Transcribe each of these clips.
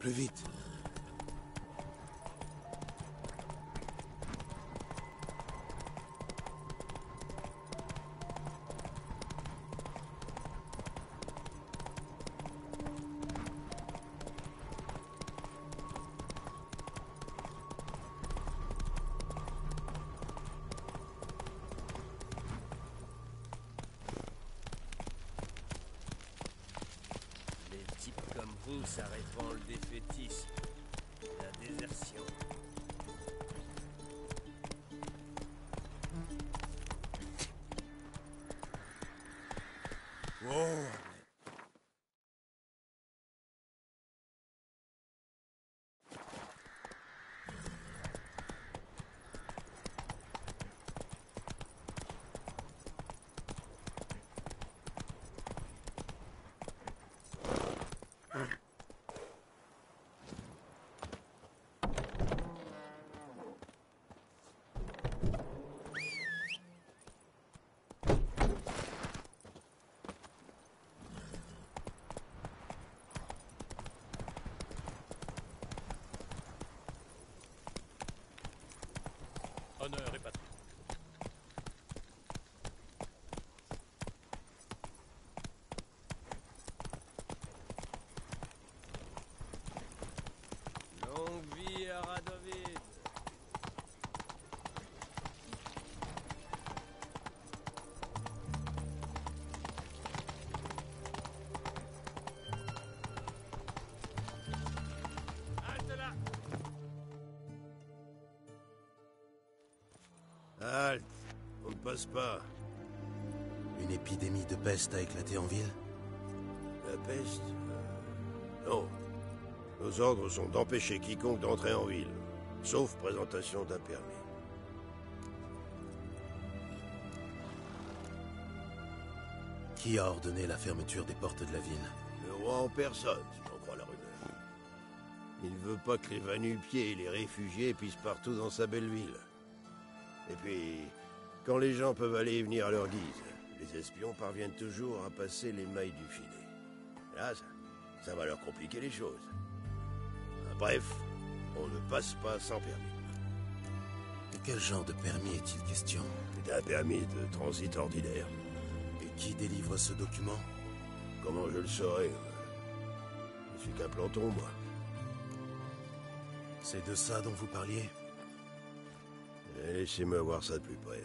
Plus vite. S'arrêteront le défaitisme, la désertion. Wow. Honneur et patrie. Longue vie à Radovid. Halte là. Halte. On ne passe pas. Une épidémie de peste a éclaté en ville? La peste? Non. Nos ordres sont d'empêcher quiconque d'entrer en ville, sauf présentation d'un permis. Qui a ordonné la fermeture des portes de la ville? Le roi en personne, si j'en crois la rumeur. Il ne veut pas que les va-nu-pieds et les réfugiés puissent partout dans sa belle ville. Et puis, quand les gens peuvent aller et venir à leur guise, les espions parviennent toujours à passer les mailles du filet. Là, ça va leur compliquer les choses. Bref, on ne passe pas sans permis. De quel genre de permis est-il question? C'est un permis de transit ordinaire. Et qui délivre ce document? Comment je le saurais? Je suis qu'un planton, moi. C'est de ça dont vous parliez? Laissez-moi voir ça de plus près.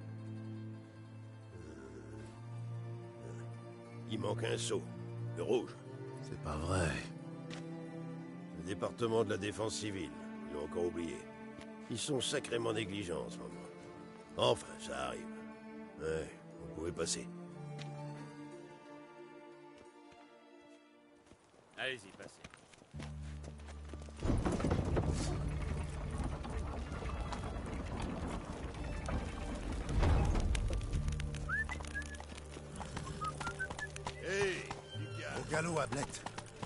Il manque un sceau, le rouge. C'est pas vrai. Le département de la défense civile, ils l'ont encore oublié. Ils sont sacrément négligents en ce moment. Enfin, ça arrive. Ouais, vous pouvez passer. Allez-y, passez. Hey, Lucas. Au galop, Ablette.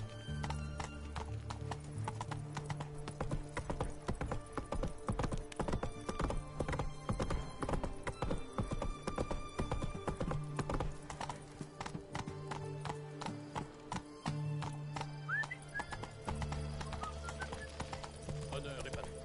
Honneur et patrie.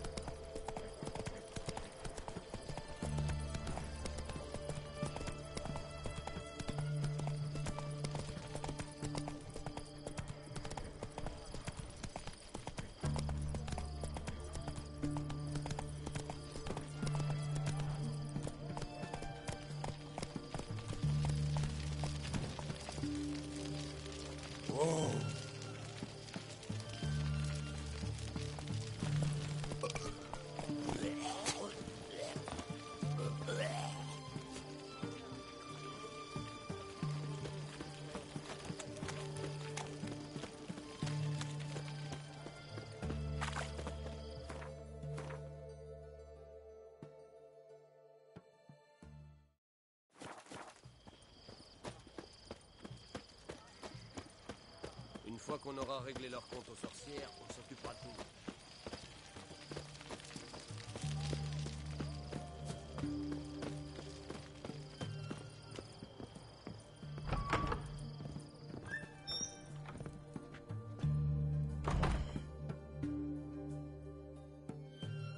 Une fois qu'on aura réglé leur compte aux sorcières, on s'occupera de tout.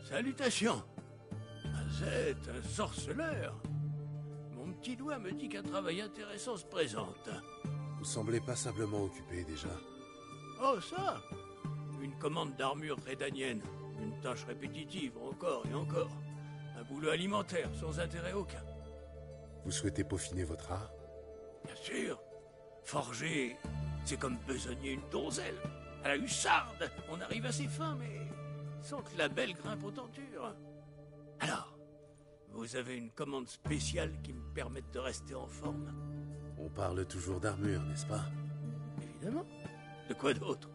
Salutations. Vous êtes un sorceleur. Mon petit doigt me dit qu'un travail intéressant se présente. Vous semblez passablement occupé déjà. Oh, ça! Une commande d'armure rédanienne. Une tâche répétitive, encore et encore. Un boulot alimentaire, sans intérêt aucun. Vous souhaitez peaufiner votre art? Bien sûr. Forger, c'est comme besogner une donzelle. À la hussarde, on arrive à ses fins, mais sans que la belle grimpe aux tentures. Alors, vous avez une commande spéciale qui me permette de rester en forme? On parle toujours d'armure, n'est-ce pas? Évidemment. De quoi d'autre?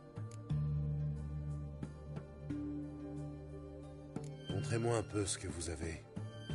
Montrez-moi un peu ce que vous avez.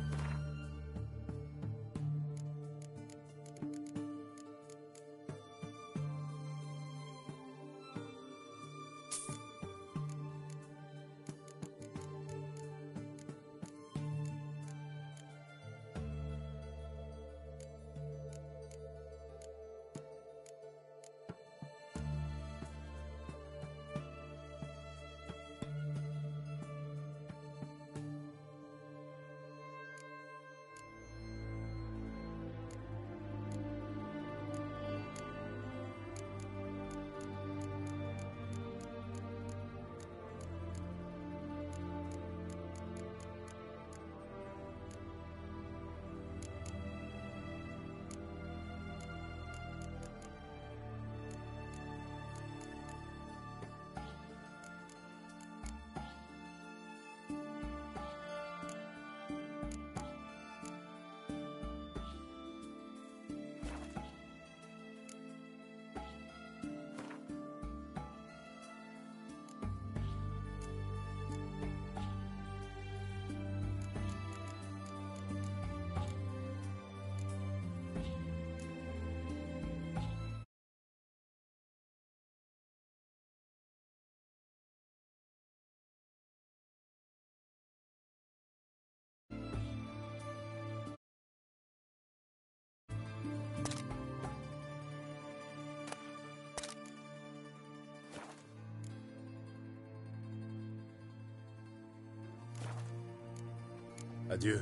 Adieu.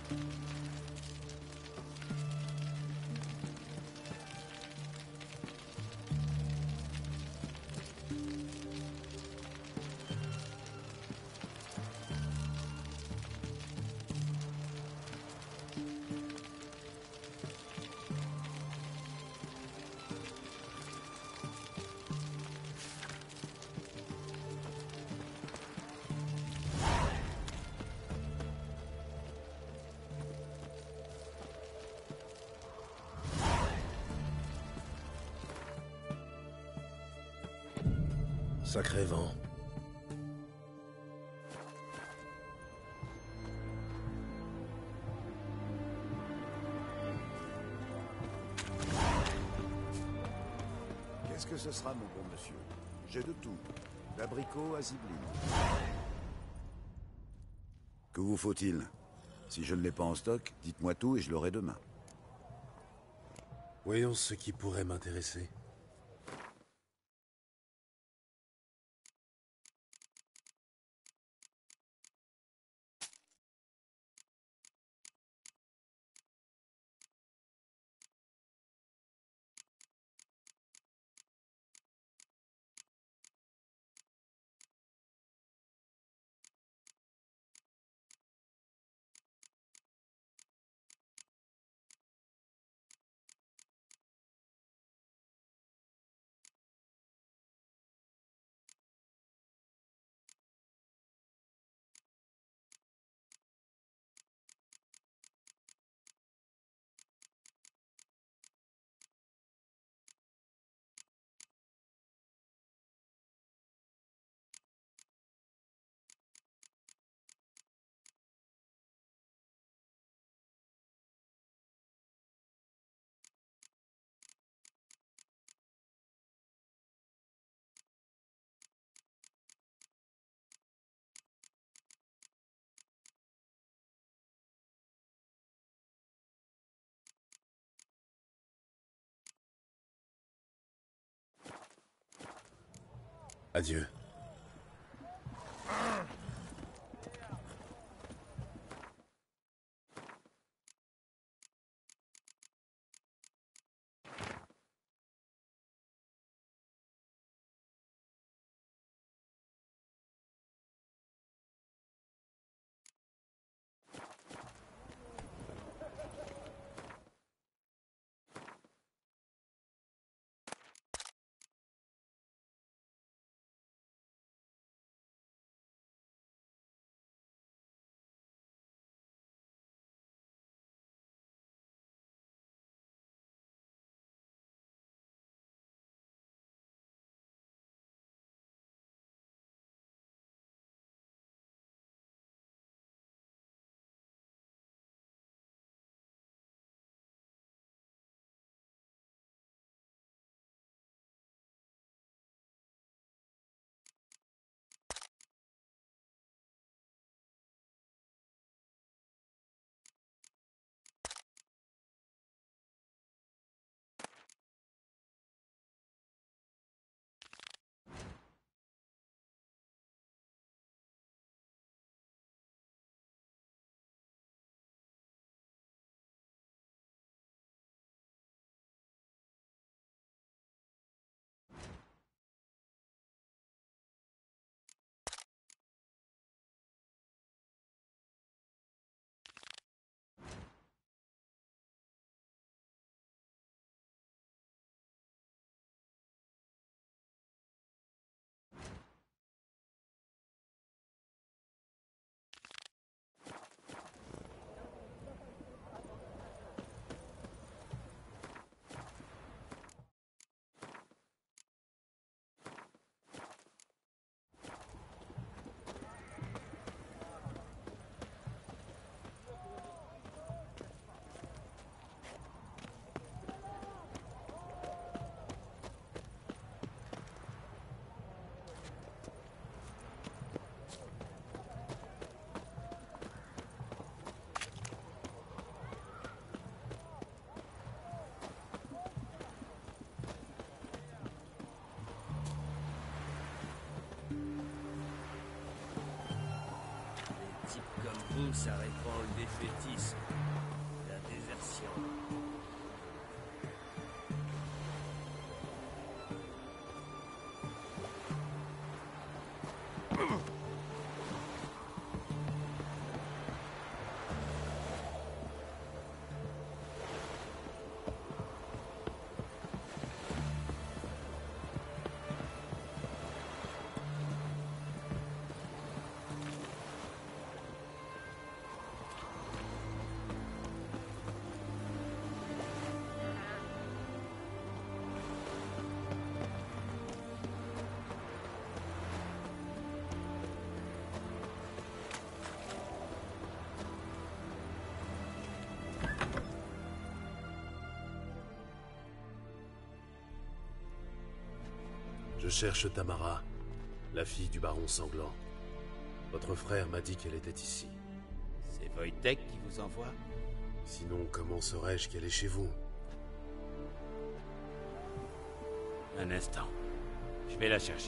Sacré vent. Qu'est-ce que ce sera, mon bon monsieur? J'ai de tout. D'abricot à zibeline. Que vous faut-il? Si je ne l'ai pas en stock, dites-moi tout et je l'aurai demain. Voyons ce qui pourrait m'intéresser. Adieu. pousse à répandre le défaitisme, la désertion. Je cherche Tamara, la fille du baron sanglant. Votre frère m'a dit qu'elle était ici. C'est Wojtek qui vous envoie? Sinon, comment saurais-je qu'elle est chez vous? Un instant. Je vais la chercher.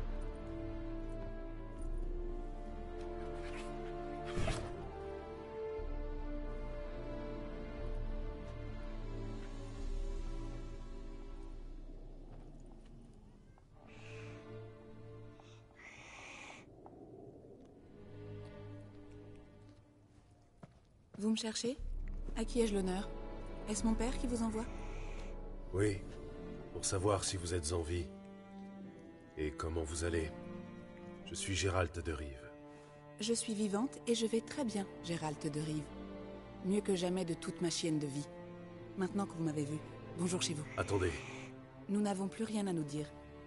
Vous me cherchez? À qui ai-je l'honneur? Est-ce mon père qui vous envoie? Oui, pour savoir si vous êtes en vie. Et comment vous allez. Je suis Gérald de Rive. Je suis vivante et je vais très bien, Gérald de Rive. Mieux que jamais de toute ma chienne de vie. Maintenant que vous m'avez vu, bonjour chez vous. Attendez, Nous n'avons plus rien à nous dire.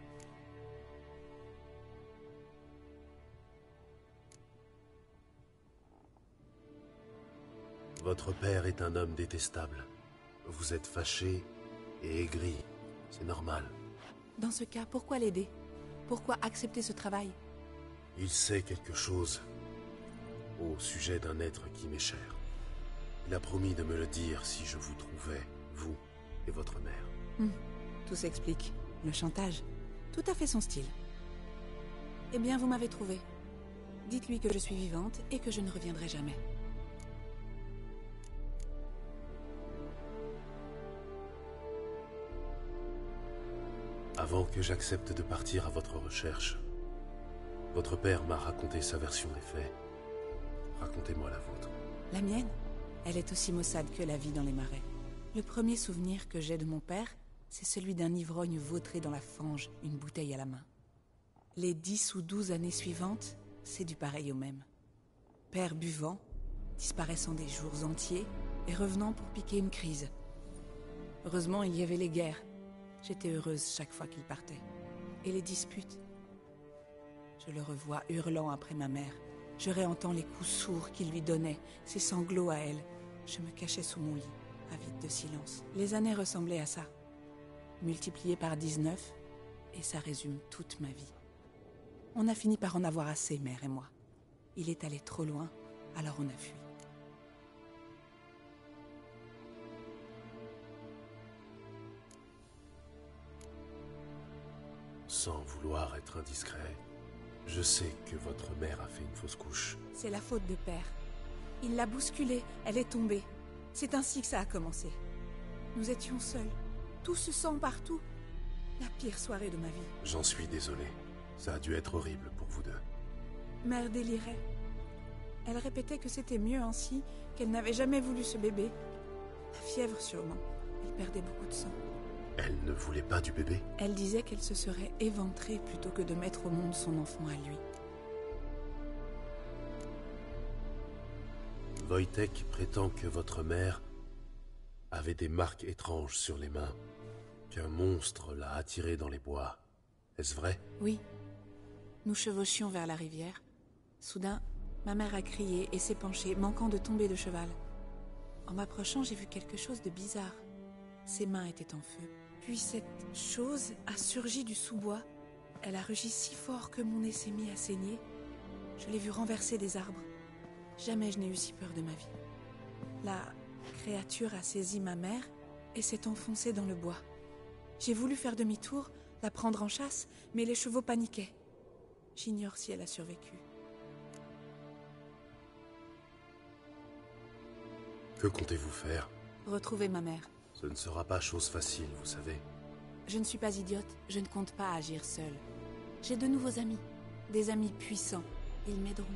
votre père est un homme détestable. Vous êtes fâché et aigri. C'est normal. Dans ce cas, pourquoi l'aider? Pourquoi accepter ce travail? Il sait quelque chose au sujet d'un être qui m'est cher. Il a promis de me le dire si je vous trouvais, vous et votre mère. Tout s'explique. Le chantage. Tout à fait son style. Eh bien, vous m'avez trouvé. Dites-lui que je suis vivante et que je ne reviendrai jamais. Avant que j'accepte de partir à votre recherche, votre père m'a raconté sa version des faits. Racontez-moi la vôtre. La mienne, elle est aussi maussade que la vie dans les marais. Le premier souvenir que j'ai de mon père, c'est celui d'un ivrogne vautré dans la fange, une bouteille à la main. Les 10 ou 12 années suivantes, c'est du pareil au même. Père buvant, disparaissant des jours entiers et revenant pour piquer une crise. Heureusement, il y avait les guerres. J'étais heureuse chaque fois qu'il partait. Et les disputes. Je le revois hurlant après ma mère. Je réentends les coups sourds qu'il lui donnait, ses sanglots à elle. Je me cachais sous mon lit, avide de silence. Les années ressemblaient à ça. Multipliées par 19, et ça résume toute ma vie. On a fini par en avoir assez, mère et moi. Il est allé trop loin, alors on a fui. Sans vouloir être indiscret, je sais que votre mère a fait une fausse couche. C'est la faute de père. Il l'a bousculée, elle est tombée. C'est ainsi que ça a commencé. Nous étions seuls. Tout se sent partout. La pire soirée de ma vie. J'en suis désolé. Ça a dû être horrible pour vous deux. Mère délirait. Elle répétait que c'était mieux ainsi, qu'elle n'avait jamais voulu ce bébé. La fièvre sûrement. Elle perdait beaucoup de sang. Elle ne voulait pas du bébé? Elle disait qu'elle se serait éventrée plutôt que de mettre au monde son enfant à lui. Wojtek prétend que votre mère avait des marques étranges sur les mains, qu'un monstre l'a attirée dans les bois. Est-ce vrai? Oui. Nous chevauchions vers la rivière. Soudain, ma mère a crié et s'est penchée, manquant de tomber de cheval. En m'approchant, j'ai vu quelque chose de bizarre. Ses mains étaient en feu. Puis cette chose a surgi du sous-bois. Elle a rugi si fort que mon nez s'est mis à saigner. Je l'ai vue renverser des arbres. Jamais je n'ai eu si peur de ma vie. La créature a saisi ma mère et s'est enfoncée dans le bois. J'ai voulu faire demi-tour, la prendre en chasse, mais les chevaux paniquaient. J'ignore si elle a survécu. Que comptez-vous faire? Retrouver ma mère. Ce ne sera pas chose facile, vous savez. Je ne suis pas idiote, je ne compte pas agir seule. J'ai de nouveaux amis. Des amis puissants. Ils m'aideront.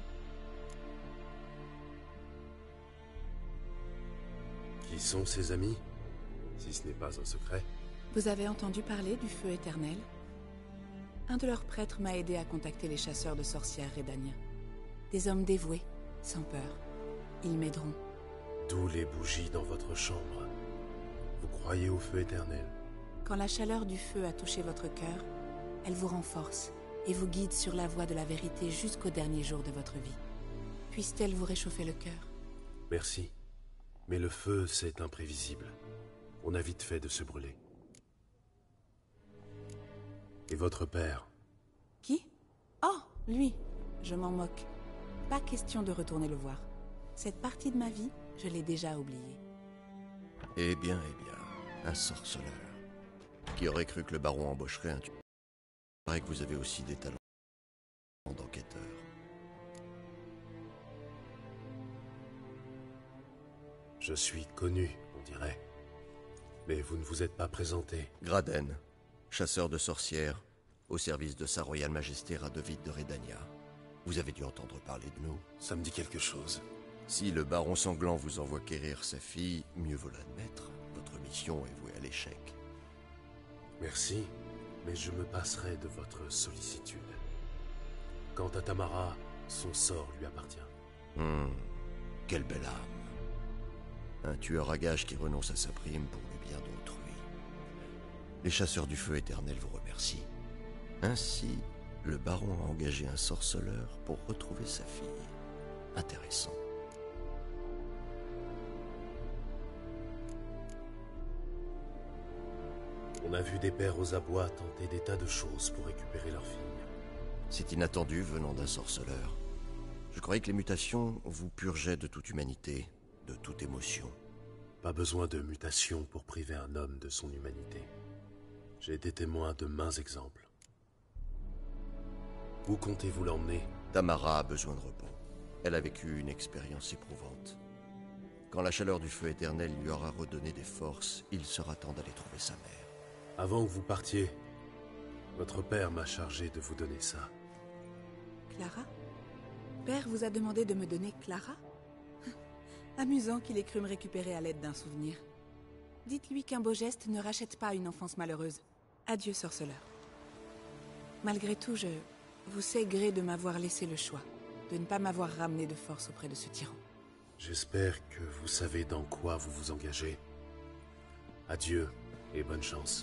Qui sont ces amis? Si ce n'est pas un secret. Vous avez entendu parler du feu éternel? Un de leurs prêtres m'a aidé à contacter les chasseurs de sorcières Redania. Des hommes dévoués, sans peur. Ils m'aideront. D'où les bougies dans votre chambre. Vous croyez au feu éternel? Quand la chaleur du feu a touché votre cœur, elle vous renforce et vous guide sur la voie de la vérité jusqu'au dernier jour de votre vie. Puisse-t-elle vous réchauffer le cœur? Merci. Mais le feu, c'est imprévisible. On a vite fait de se brûler. Et votre père? Qui? Oh, lui. Je m'en moque. Pas question de retourner le voir. Cette partie de ma vie, je l'ai déjà oubliée. Eh bien, un sorceleur. Qui aurait cru que le baron embaucherait un tueur? Il paraît que vous avez aussi des talents d'enquêteur. Je suis connu, on dirait. Mais vous ne vous êtes pas présenté. Graden, chasseur de sorcières, au service de Sa Royale Majesté Radovid de Redania. Vous avez dû entendre parler de nous. Ça me dit quelque chose. Si le baron sanglant vous envoie quérir sa fille, mieux vaut l'admettre. Votre mission est vouée à l'échec. Merci, mais je me passerai de votre sollicitude. Quant à Tamara, son sort lui appartient. Quelle belle âme. Un tueur à gages qui renonce à sa prime pour le bien d'autrui. Les chasseurs du feu éternel vous remercient. Ainsi, le baron a engagé un sorceleur pour retrouver sa fille. Intéressant. On a vu des pères aux abois tenter des tas de choses pour récupérer leur fille. C'est inattendu venant d'un sorceleur. Je croyais que les mutations vous purgeaient de toute humanité, de toute émotion. Pas besoin de mutation pour priver un homme de son humanité. J'ai été témoin de maints exemples. Où comptez-vous l'emmener? Tamara a besoin de repos. Elle a vécu une expérience éprouvante. Quand la chaleur du feu éternel lui aura redonné des forces, il sera temps d'aller trouver sa mère. Avant que vous partiez, votre père m'a chargé de vous donner ça. Clara? Père vous a demandé de me donner Clara? Amusant qu'il ait cru me récupérer à l'aide d'un souvenir. Dites-lui qu'un beau geste ne rachète pas une enfance malheureuse. Adieu, sorceleur. Malgré tout, je vous sais gré de m'avoir laissé le choix, de ne pas m'avoir ramené de force auprès de ce tyran. J'espère que vous savez dans quoi vous vous engagez. Adieu et bonne chance.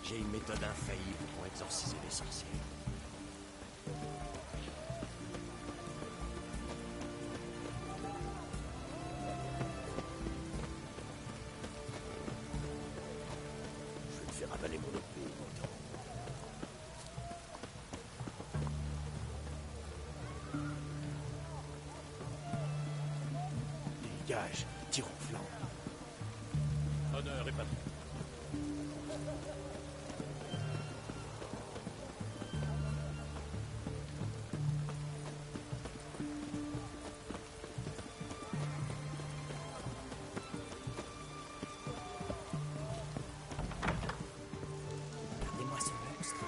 J'ai une méthode infaillible pour exorciser les sorciers. Je vais te faire avaler mon épée, Mordant. Dégage, tire au flanc. Honneur et patrie. Regardez-moi ce monstre.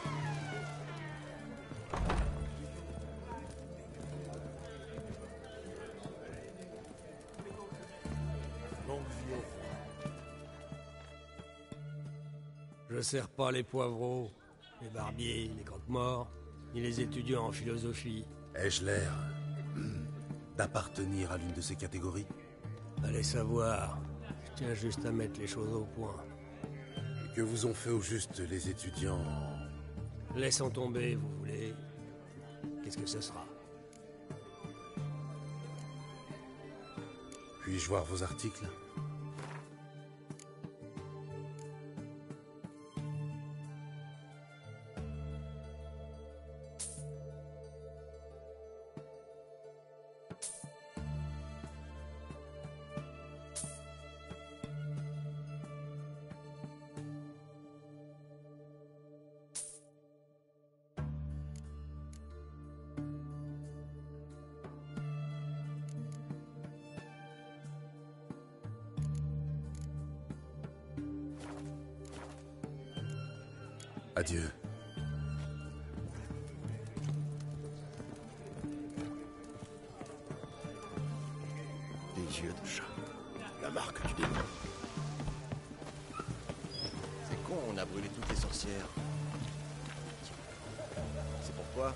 Longue vie au roi. Je sers pas les poivreaux, les barbiers, les croque-morts, ni les étudiants en philosophie. Ai-je l'air d'appartenir à l'une de ces catégories? Allez savoir, je tiens juste à mettre les choses au point. Et que vous ont fait au juste les étudiants Laissons tomber, vous voulez. Qu'est-ce que ce sera? Puis-je voir vos articles? Adieu. Des yeux de chat. La marque du démon. C'est con, on a brûlé toutes les sorcières. C'est pourquoi?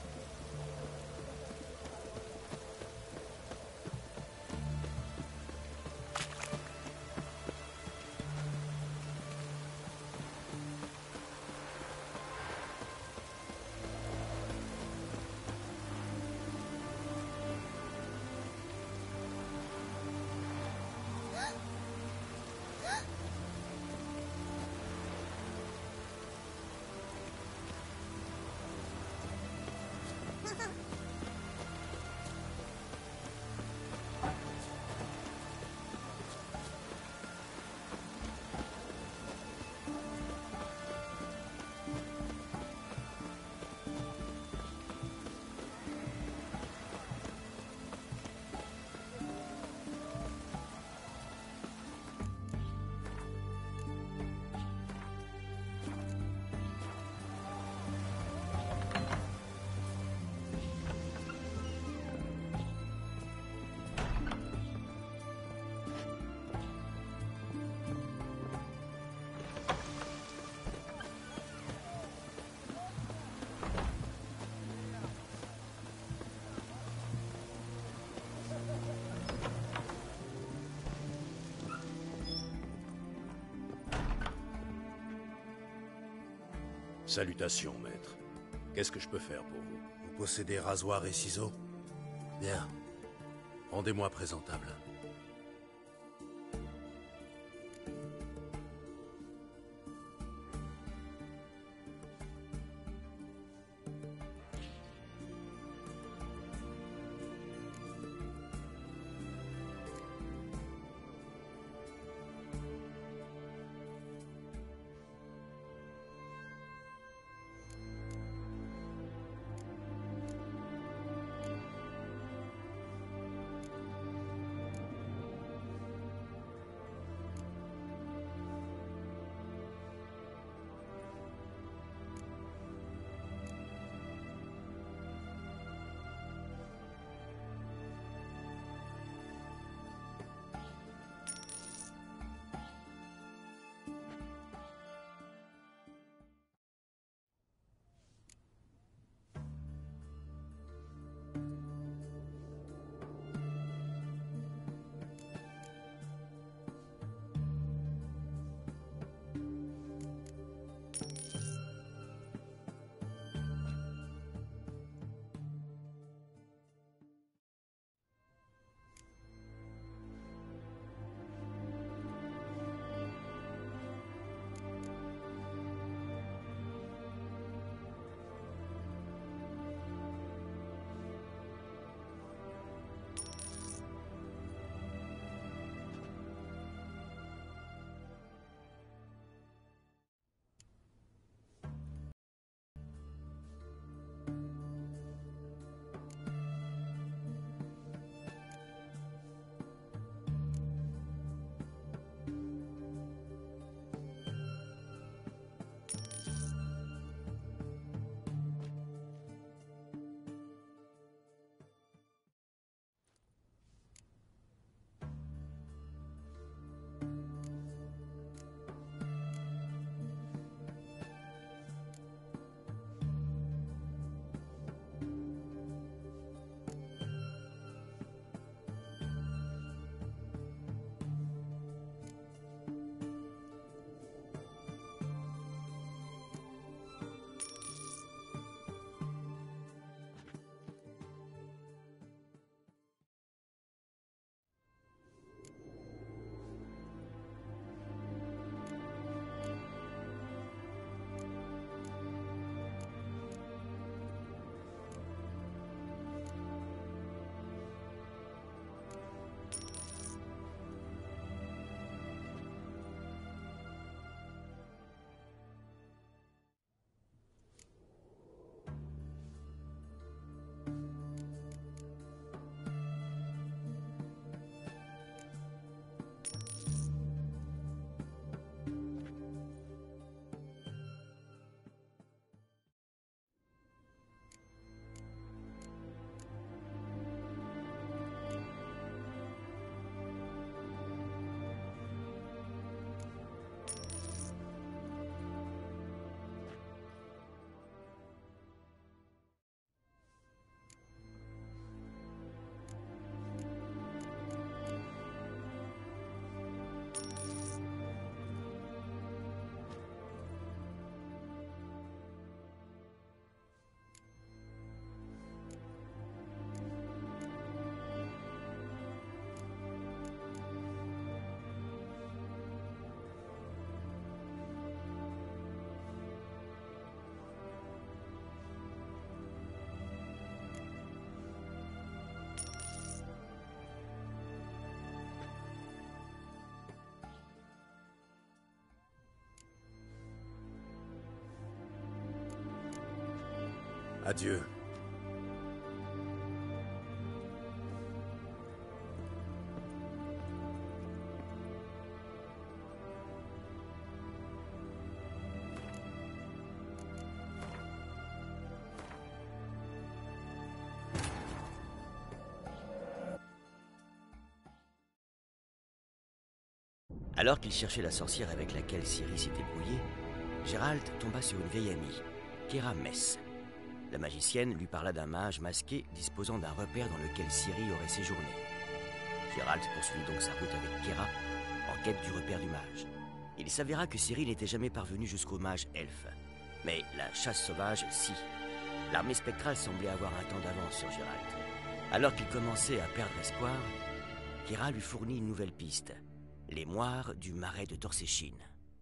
Salutations, maître. Qu'est-ce que je peux faire pour vous? Vous possédez rasoir et ciseaux? Bien. Rendez-moi présentable. Adieu. Alors qu'il cherchait la sorcière avec laquelle Ciri s'était brouillé, Geralt tomba sur une vieille amie, Keira Mess. La magicienne lui parla d'un mage masqué disposant d'un repère dans lequel Ciri aurait séjourné. Geralt poursuivit donc sa route avec Keira en quête du repère du mage. Il s'avéra que Ciri n'était jamais parvenue jusqu'au mage elfe. Mais la chasse sauvage, si. L'armée spectrale semblait avoir un temps d'avance sur Geralt. Alors qu'il commençait à perdre espoir, Keira lui fournit une nouvelle piste. Les moires du marais de Torséchine.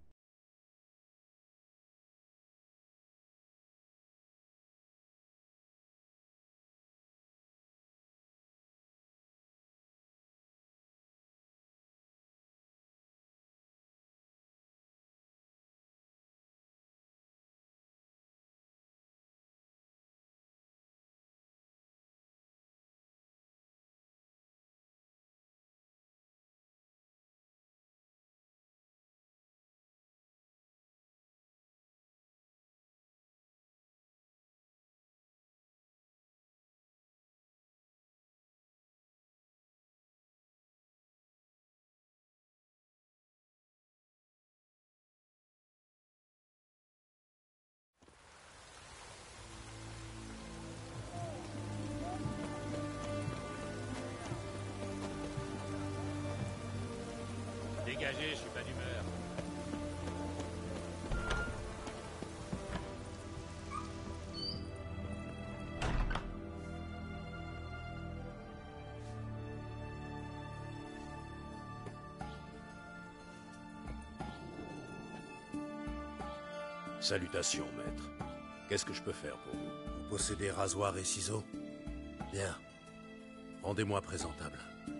Dégagez, je suis pas d'humeur. Salutations, maître. Qu'est-ce que je peux faire pour vous? Vous possédez rasoir et ciseaux? Bien. Rendez-moi présentable.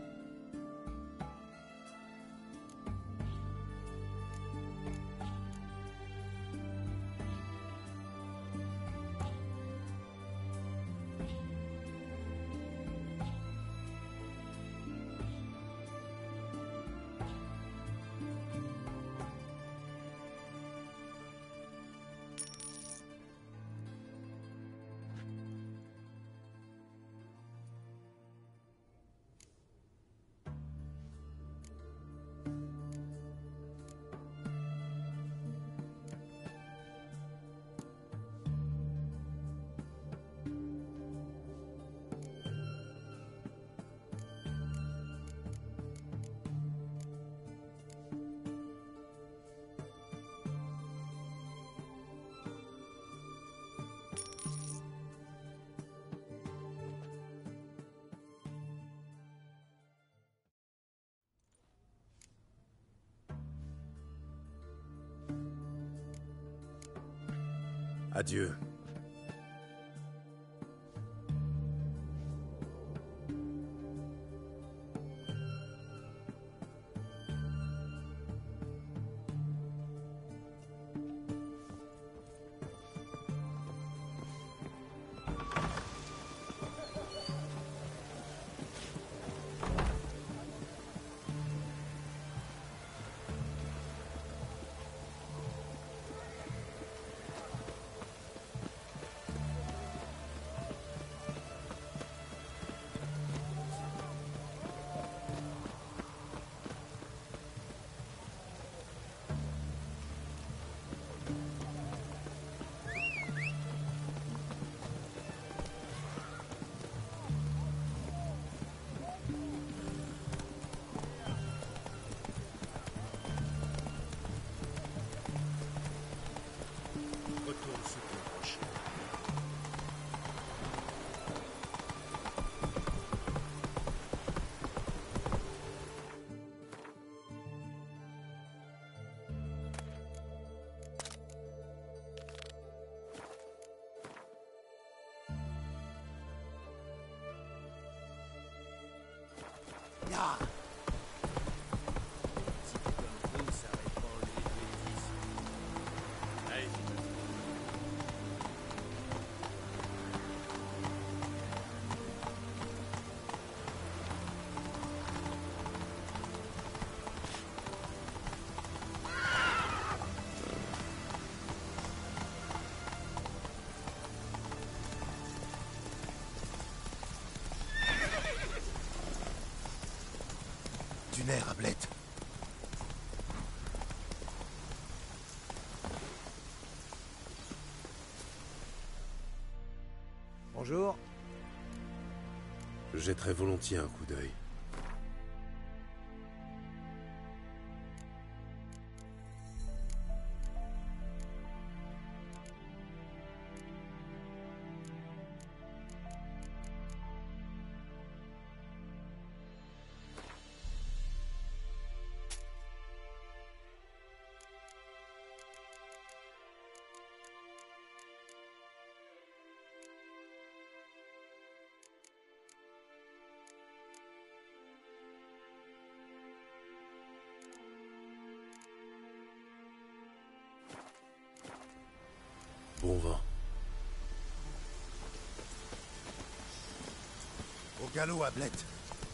Adieu. Ah. nerfs, Ablette. Bonjour. Je jetterai volontiers un coup d'œil. Bon vent. Au galop, Ablette.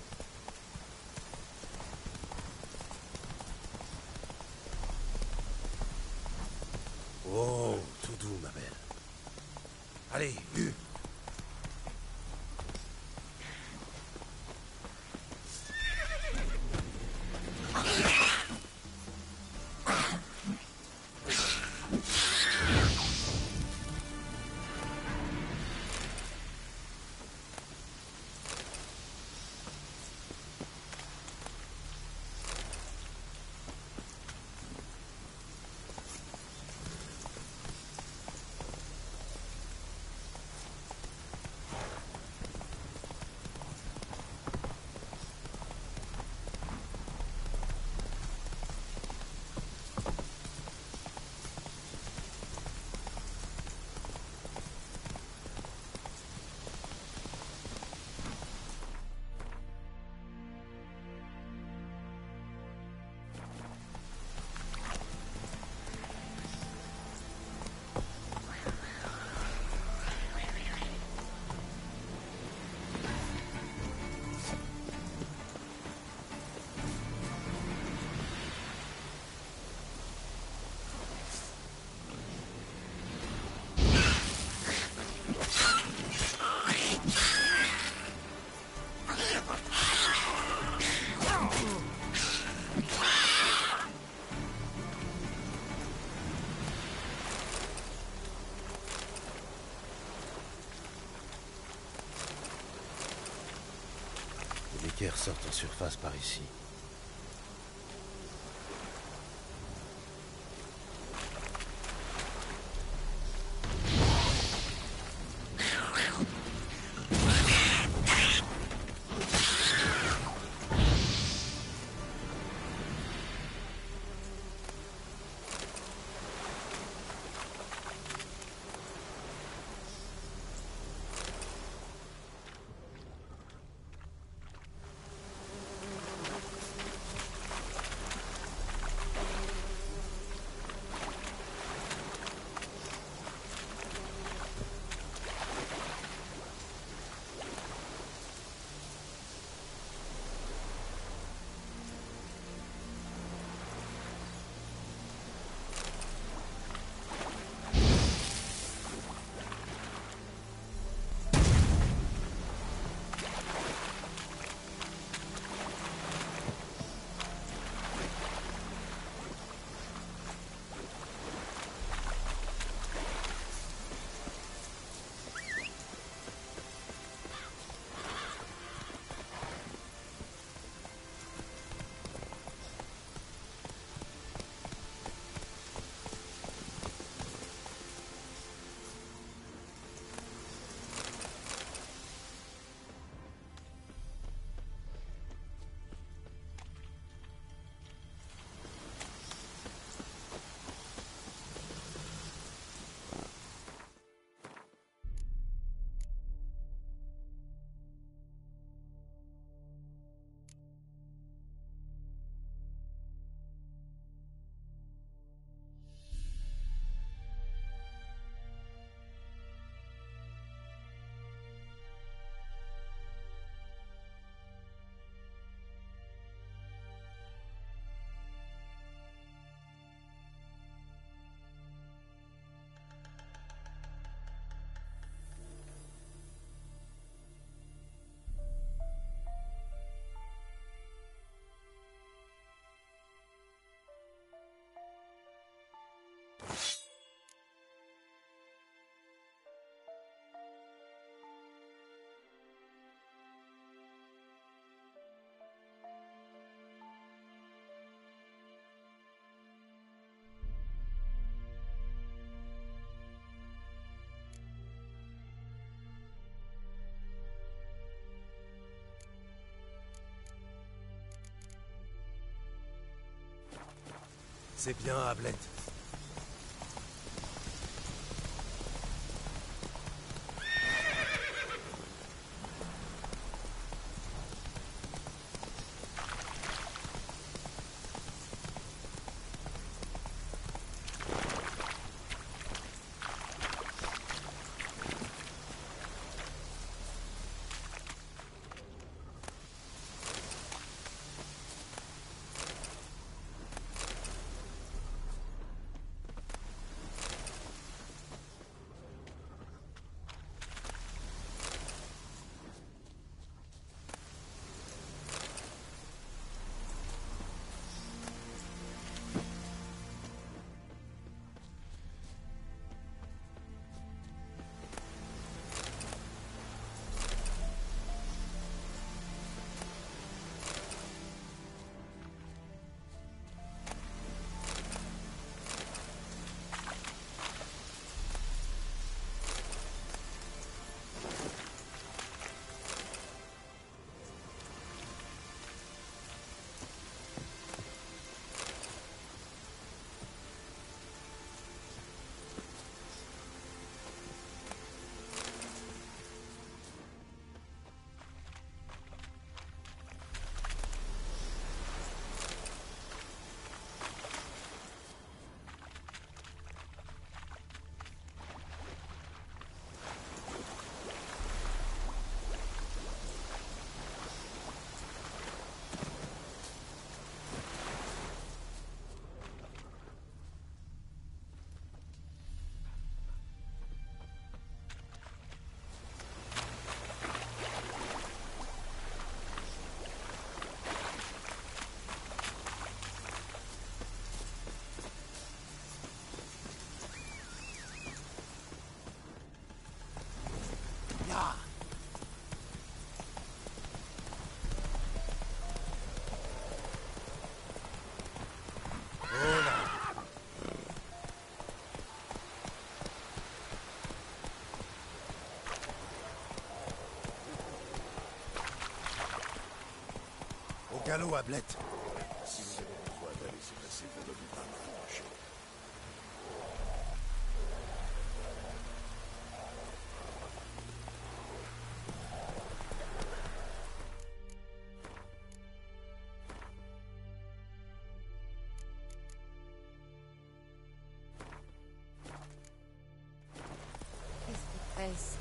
Oh, tout doux, ma belle. Allez, Hu. Les l'équerre sortent en surface par ici. C'est bien, Ablette. Au galop, Ablette. Si vous avez besoin d'un laissez-passer, vous ne devez pas m'approcher. Qu'est-ce qui presse?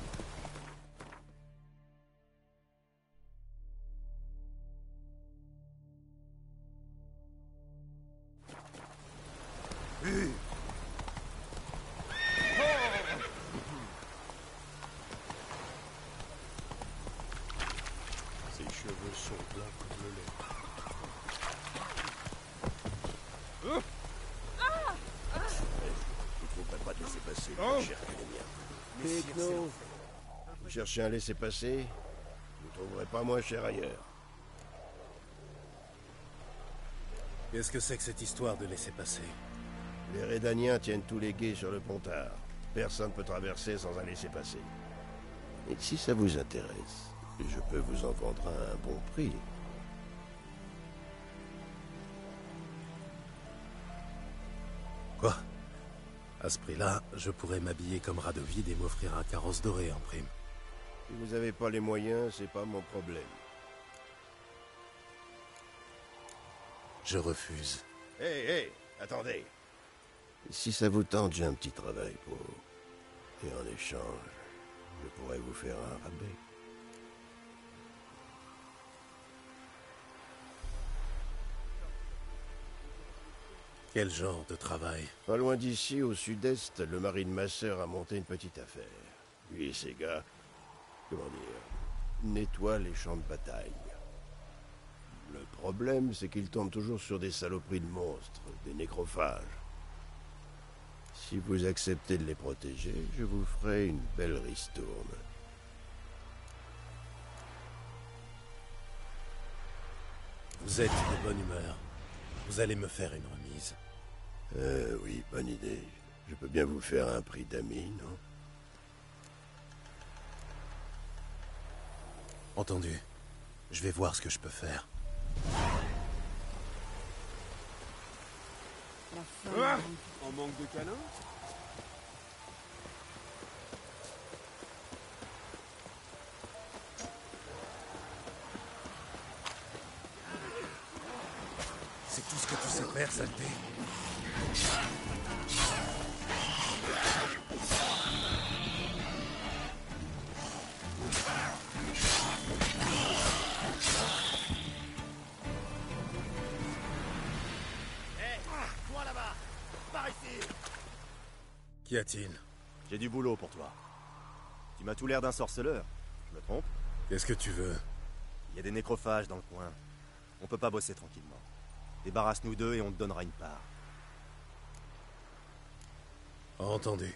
Ses cheveux sont blancs comme le lait. Il ne faudrait pas te laisser passer, plus cher que les miens. Techno, vous cherchez un laissez-passer? Vous ne trouverez pas moins cher ailleurs. Qu'est-ce que c'est que cette histoire de laisser passer? Les Rédaniens tiennent tous les guets sur le Pontard. Personne ne peut traverser sans un laissez-passer. Et si ça vous intéresse, je peux vous en vendre à un bon prix. Quoi? À ce prix-là, je pourrais m'habiller comme Radovid et m'offrir un carrosse doré en prime. Si vous n'avez pas les moyens, c'est pas mon problème. Je refuse. Hé, attendez. Si ça vous tente, j'ai un petit travail pour vous. Et en échange, je pourrais vous faire un rabais. Quel genre de travail? Pas loin d'ici, au sud-est, le mari de ma sœur a monté une petite affaire. Lui et ses gars, comment dire, nettoient les champs de bataille. Le problème, c'est qu'ils tombent toujours sur des saloperies de monstres, des nécrophages. Si vous acceptez de les protéger, je vous ferai une belle ristourne. Vous êtes de bonne humeur. Vous allez me faire une remise. Oui, bonne idée. Je peux bien vous faire un prix d'amis, non? Entendu. Je vais voir ce que je peux faire. La folle. En manque de câlin? C'est tout ce que tu sais faire, saleté. Toi là-bas! Par ici! Qu'y a-t-il? J'ai du boulot pour toi. Tu m'as tout l'air d'un sorceleur. Je me trompe? Qu'est-ce que tu veux? Il y a des nécrophages dans le coin. On peut pas bosser tranquillement. Débarrasse-nous d'eux et on te donnera une part. Entendu.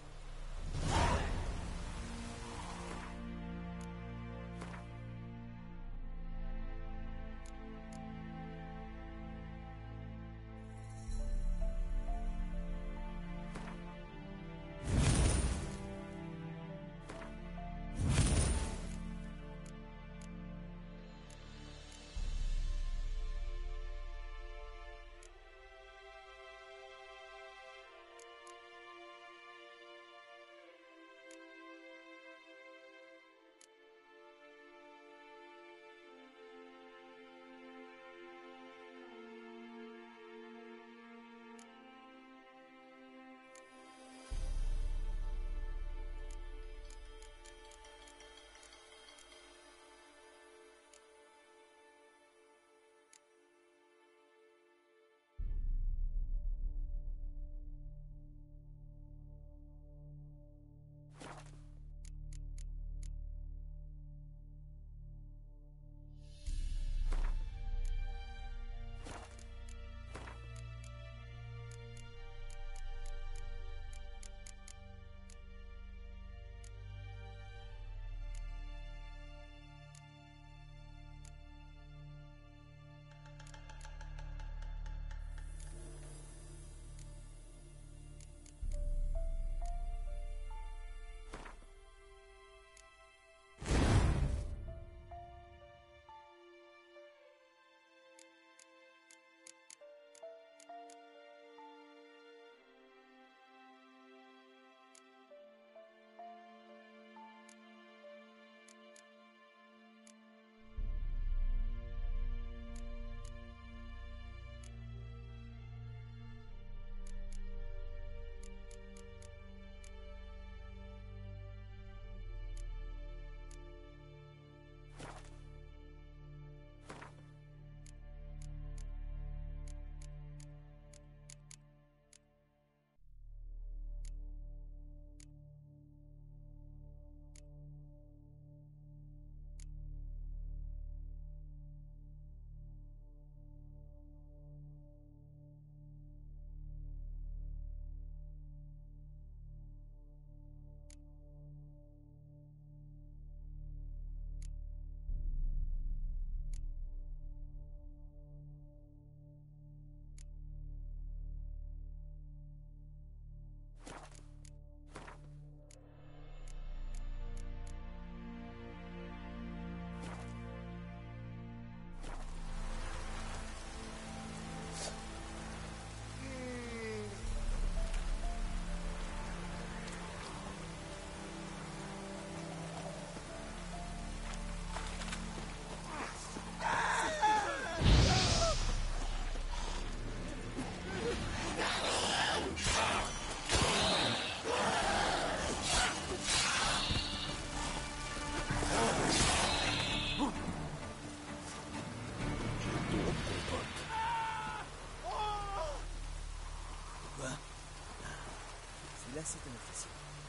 Là, c'est un officier.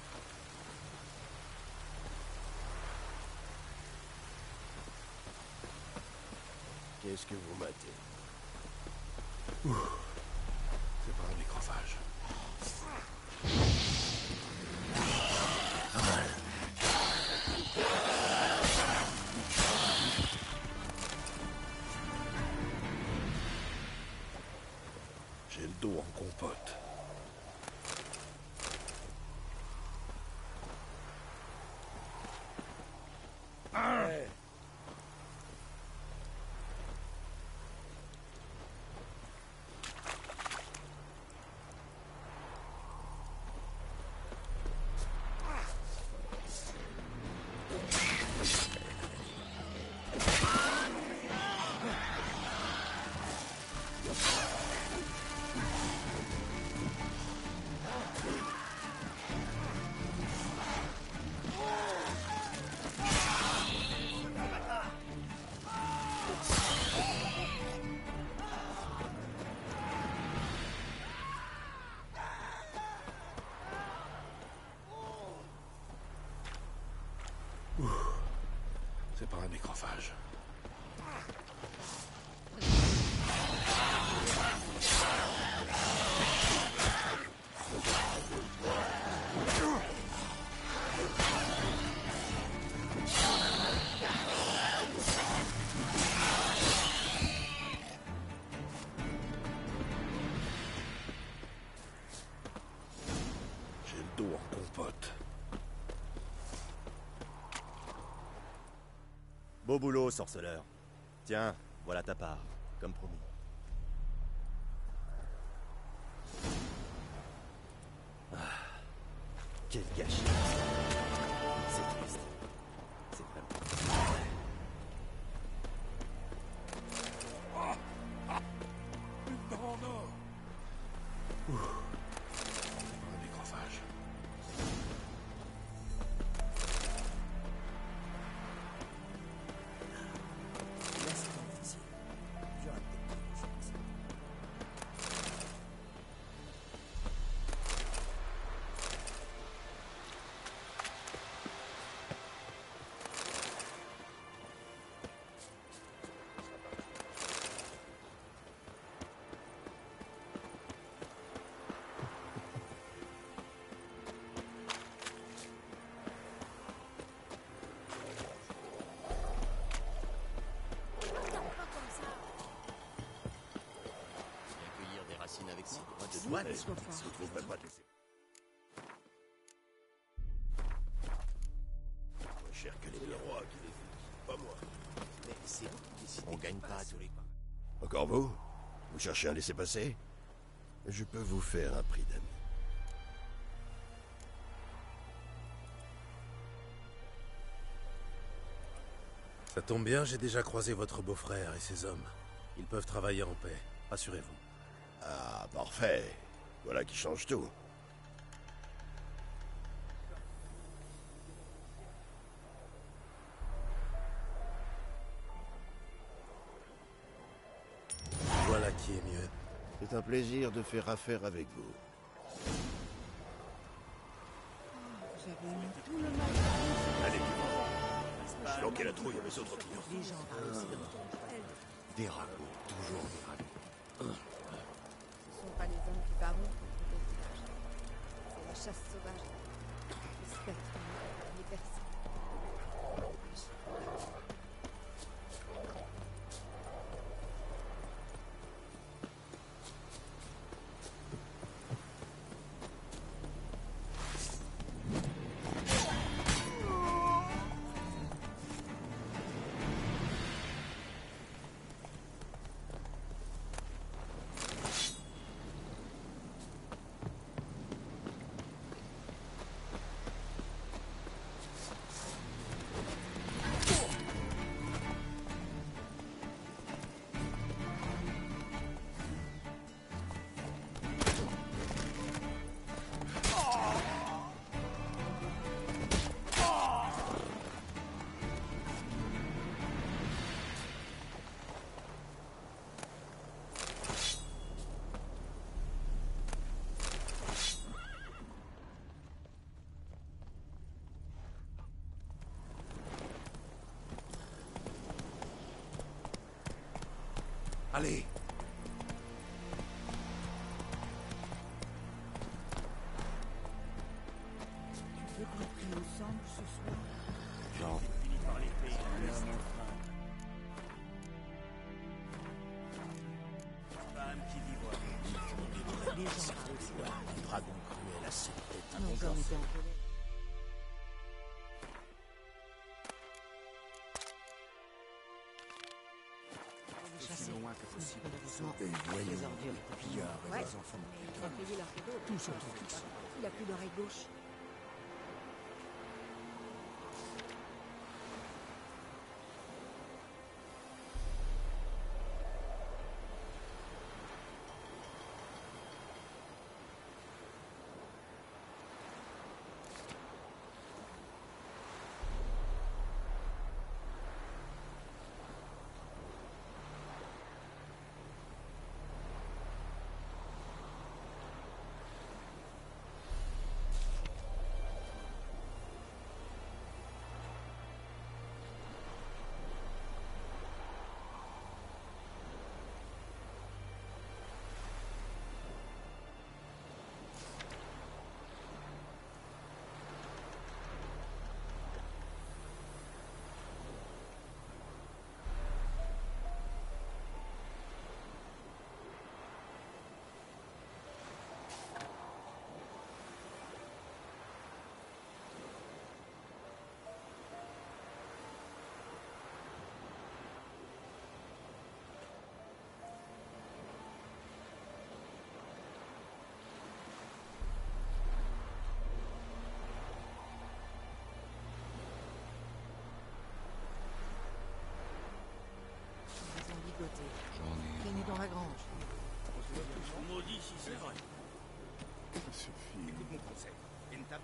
Qu'est-ce que vous matez? C'est pas un nécrophage. J'ai le dos en compote. C'est pas un nécrophage. J'ai le dos en compote. Beau boulot, sorceleur. Tiens, voilà ta part, comme promis. Ah, quel gâchis. C'est triste. C'est vraiment... Une dent en or. Un nécrophage. Avec ses droits de douane, douane, je ne trouverai pas de laisser. Moins cher que les miroirs qui les font, pas moi. Mais c'est vous qui décidez. On gagne pas à tous les coups. Encore vous? Vous cherchez un laissez-passer? Je peux vous faire un prix d'ami. Ça tombe bien, j'ai déjà croisé votre beau-frère et ses hommes. Ils peuvent travailler en paix, rassurez-vous. Ah, parfait. Voilà qui change tout. Voilà qui est mieux. C'est un plaisir de faire affaire avec vous. J'avais mis tout le mal. Allez, planquez la trouille à mes autres clients. Les gens parlent aussi de Des ragots, toujours des ragots. Ce ne sont pas les hommes qui parlent, c'est la chasse sauvage. Les spectres, les personnes. Allez! Tu veux qu'on prie ensemble ce soir? Genre, Les gens parlent aussi de un dragon cruel à cette tête. nos hommes étaient en colère. Loin que possible. Malheureusement, Les ordures, les pillards et ouais, les enfants. mais il a payé leur cadeau. Tout sur ton fils. Il a plus d'oreille gauche.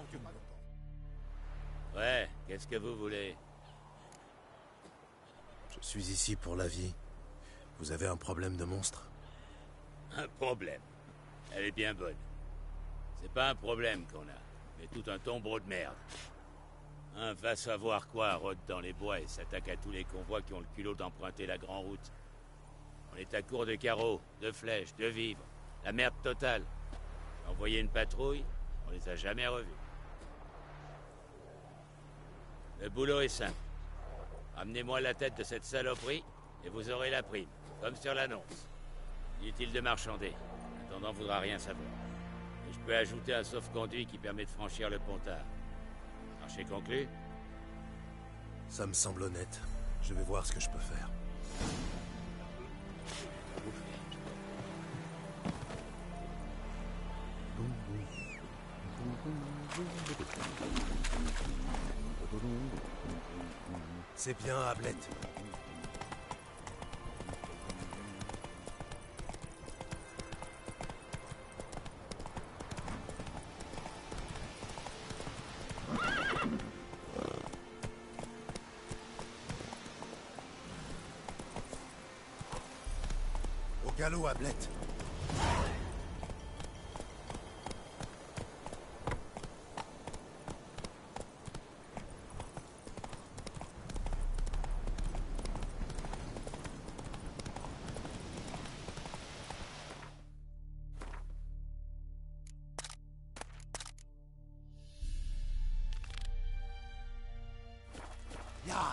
Ouais, qu'est-ce que vous voulez? Je suis ici pour la vie. Vous avez un problème de monstre? Un problème. Elle est bien bonne. C'est pas un problème qu'on a, mais tout un tombereau de merde. Un va savoir quoi rôde dans les bois et s'attaque à tous les convois qui ont le culot d'emprunter la grande route. On est à court de carreaux, de flèches, de vivres. La merde totale. J'ai envoyé une patrouille, on les a jamais revus. Le boulot est simple. Amenez-moi la tête de cette saloperie et vous aurez la prime, comme sur l'annonce. Inutile de marchander. L'intendant voudra rien savoir. Et je peux ajouter un sauf-conduit qui permet de franchir le pontard. Marché conclu? Ça me semble honnête. Je vais voir ce que je peux faire. C'est bien, Ablette. Au galop, Ablette. Ya!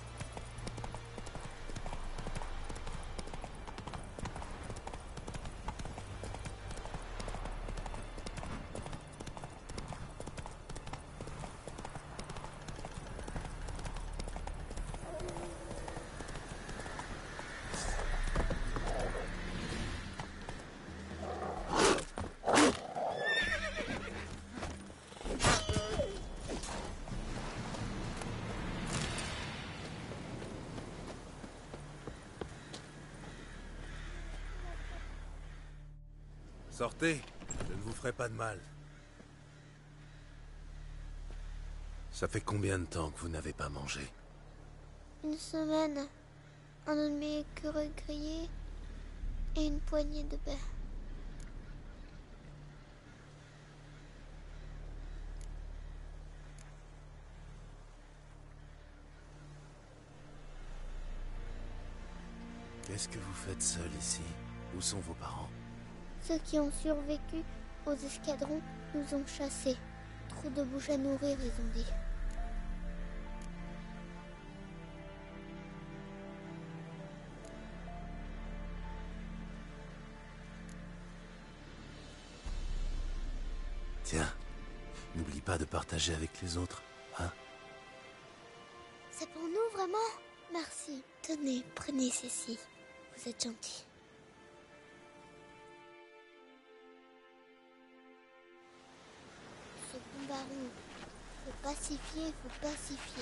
Sortez, je ne vous ferai pas de mal. Ça fait combien de temps que vous n'avez pas mangé? Une semaine. Un demi-écureuil grillé et une poignée de baies. Qu'est-ce que vous faites seul ici? Où sont vos parents? Ceux qui ont survécu aux escadrons nous ont chassés. Trop de bouches à nourrir, ils ont dit. Tiens, n'oublie pas de partager avec les autres, hein? C'est pour nous, vraiment? Merci. Tenez, prenez ceci. Vous êtes gentils. Ce bon baron, faut pacifier, faut pacifier.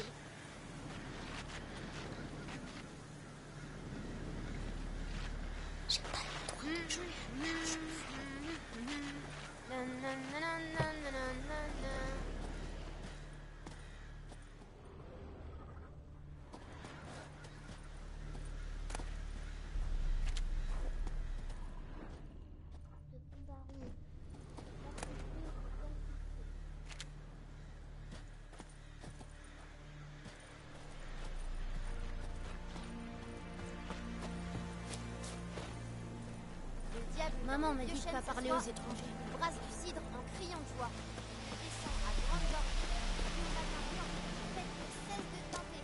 J'ai pas le droit de jouer à la je Maman m'a dit de pas parler aux étrangers. Brasse du cidre en criant de joie. Descend à grande gorgée. Une matin blanc. Faites ne cesse de tenter.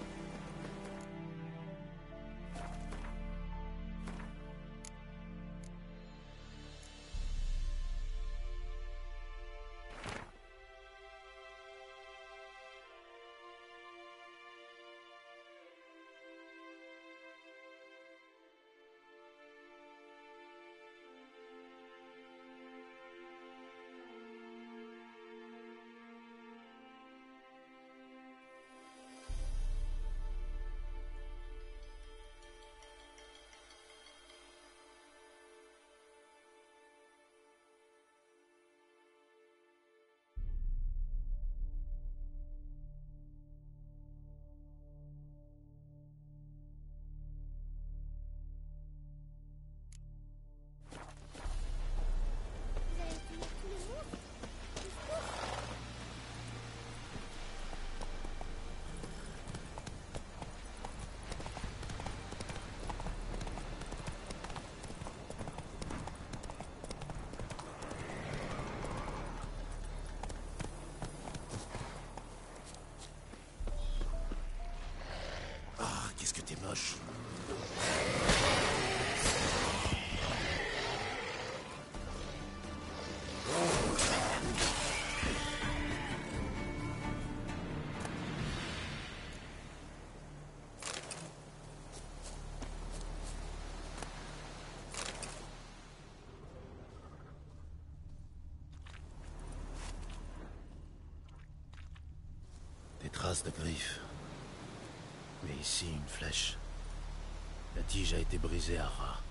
traces de griffes. Mais ici, une flèche. La tige a été brisée à ras.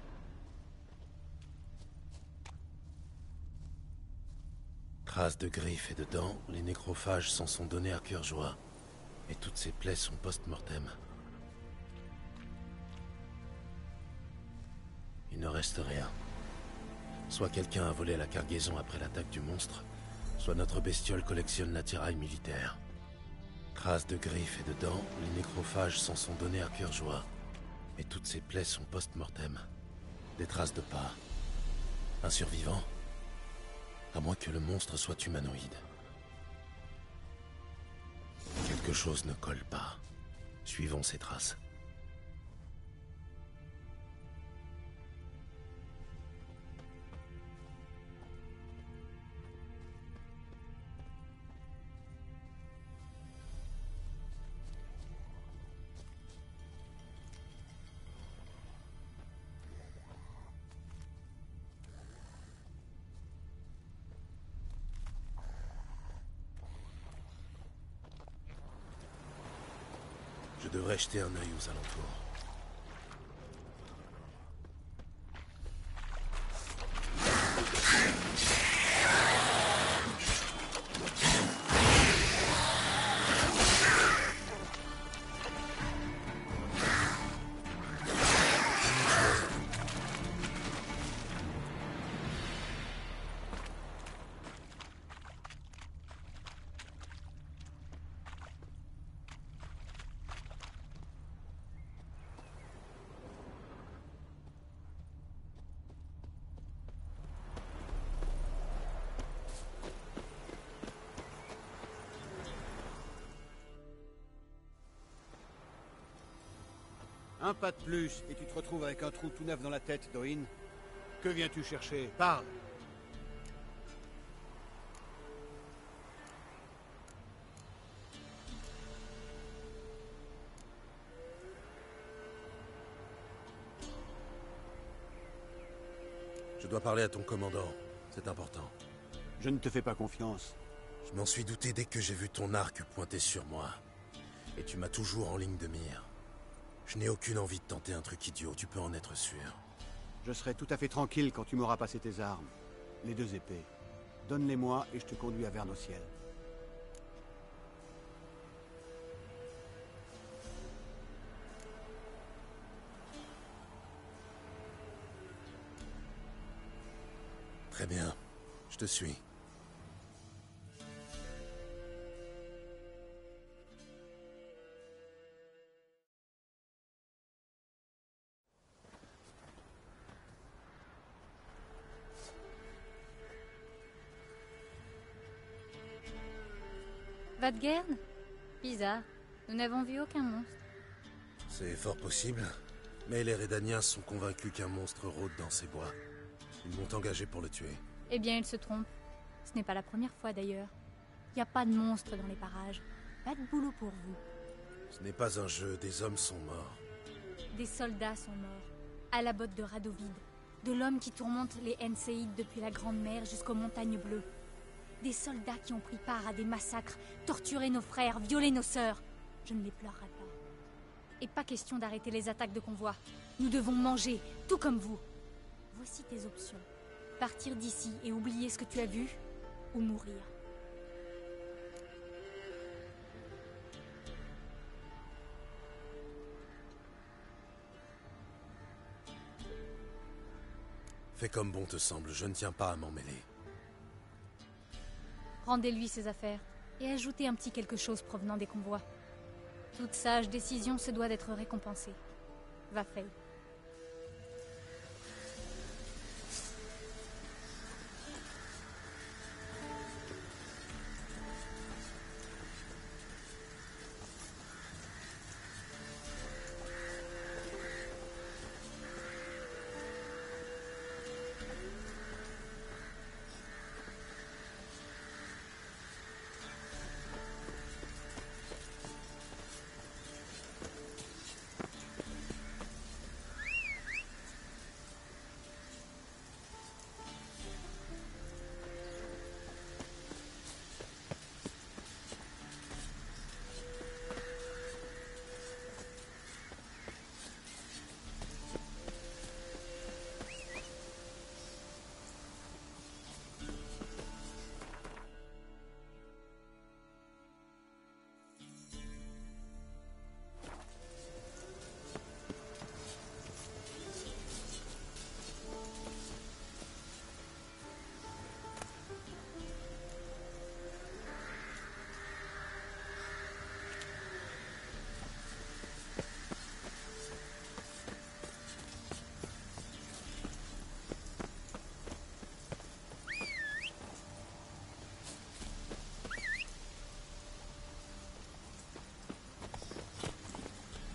Traces de griffes et de dents, les nécrophages s'en sont donnés à cœur joie. Et toutes ces plaies sont post-mortem. Il ne reste rien. Soit quelqu'un a volé la cargaison après l'attaque du monstre, soit notre bestiole collectionne l'attirail militaire. Traces de griffes et de dents, les nécrophages s'en sont donnés à cœur joie. Mais toutes ces plaies sont post-mortem. Des traces de pas. Un survivant? À moins que le monstre soit humanoïde. Quelque chose ne colle pas. Suivons ces traces. Je devrais jeter un œil aux alentours. Un pas de plus, et tu te retrouves avec un trou tout neuf dans la tête, Doin. Que viens-tu chercher? Parle! Je dois parler à ton commandant. C'est important. Je ne te fais pas confiance. Je m'en suis douté dès que j'ai vu ton arc pointé sur moi. Et tu m'as toujours en ligne de mire. Je n'ai aucune envie de tenter un truc idiot, tu peux en être sûr. Je serai tout à fait tranquille quand tu m'auras passé tes armes. Les 2 épées. Donne-les-moi et je te conduis à Vernociel. Très bien. Je te suis. Vadgern? Bizarre. Nous n'avons vu aucun monstre. C'est fort possible, mais les Redaniens sont convaincus qu'un monstre rôde dans ces bois. Ils m'ont engagé pour le tuer. Eh bien, ils se trompent. Ce n'est pas la première fois d'ailleurs. Il n'y a pas de monstre dans les parages. Pas de boulot pour vous. Ce n'est pas un jeu, des hommes sont morts. Des soldats sont morts. À la botte de Radovid. De l'homme qui tourmente les Enséides depuis la Grande Mer jusqu'aux Montagnes Bleues. Des soldats qui ont pris part à des massacres, torturé nos frères, violé nos sœurs. Je ne les pleurerai pas. Et pas question d'arrêter les attaques de convois. Nous devons manger, tout comme vous. Voici tes options. Partir d'ici et oublier ce que tu as vu, ou mourir. Fais comme bon te semble, je ne tiens pas à m'en mêler. Rendez-lui ses affaires, et ajoutez un petit quelque chose provenant des convois. Toute sage décision se doit d'être récompensée. Va Faye.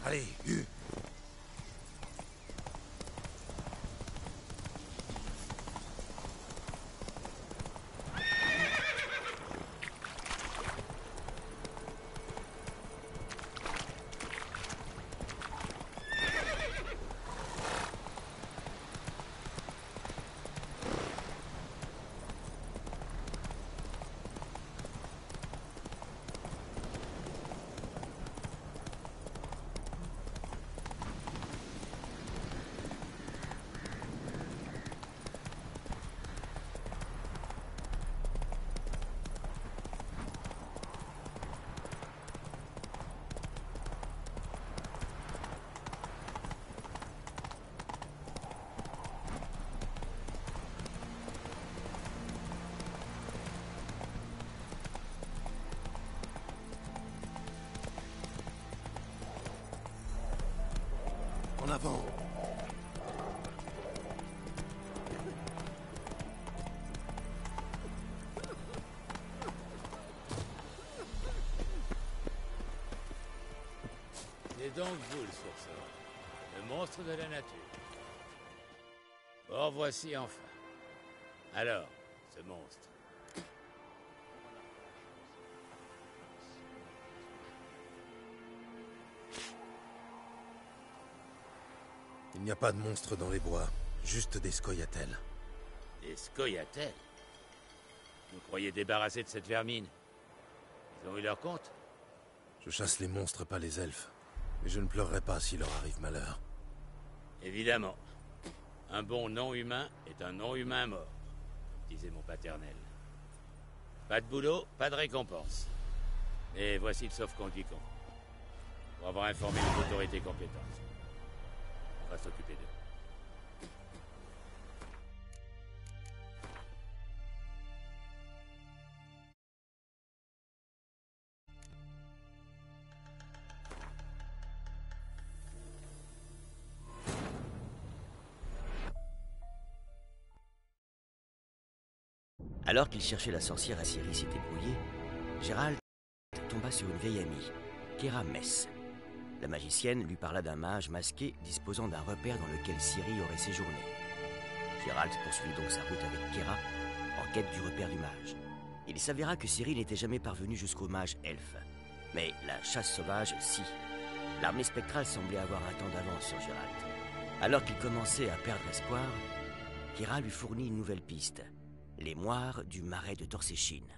Allez, Hu. En avant. C'est donc vous le sourceur, le monstre de la nature. Or voici enfin. Alors, ce monstre. Il n'y a pas de monstre dans les bois, juste des scoia'taels. Des scoia'taels? Vous croyez débarrasser de cette vermine? Ils ont eu leur compte? Je chasse les monstres, pas les elfes. Mais je ne pleurerai pas s'il leur arrive malheur. Évidemment. Un bon non-humain est un non-humain mort, disait mon paternel. Pas de boulot, pas de récompense. Et voici le sauf-conduit con. Pour avoir informé les autorités compétentes. On va s'occuper d'eux. Alors qu'il cherchait la sorcière à Ciri s'était brouillé, Geralt tomba sur une vieille amie, Keira Mess. La magicienne lui parla d'un mage masqué disposant d'un repère dans lequel Ciri aurait séjourné. Geralt poursuivit donc sa route avec Keira en quête du repère du mage. Il s'avéra que Ciri n'était jamais parvenue jusqu'au mage elfe. Mais la chasse sauvage, si. L'armée spectrale semblait avoir un temps d'avance sur Geralt. Alors qu'il commençait à perdre espoir, Keira lui fournit une nouvelle piste. Les moires du marais de Torséchine.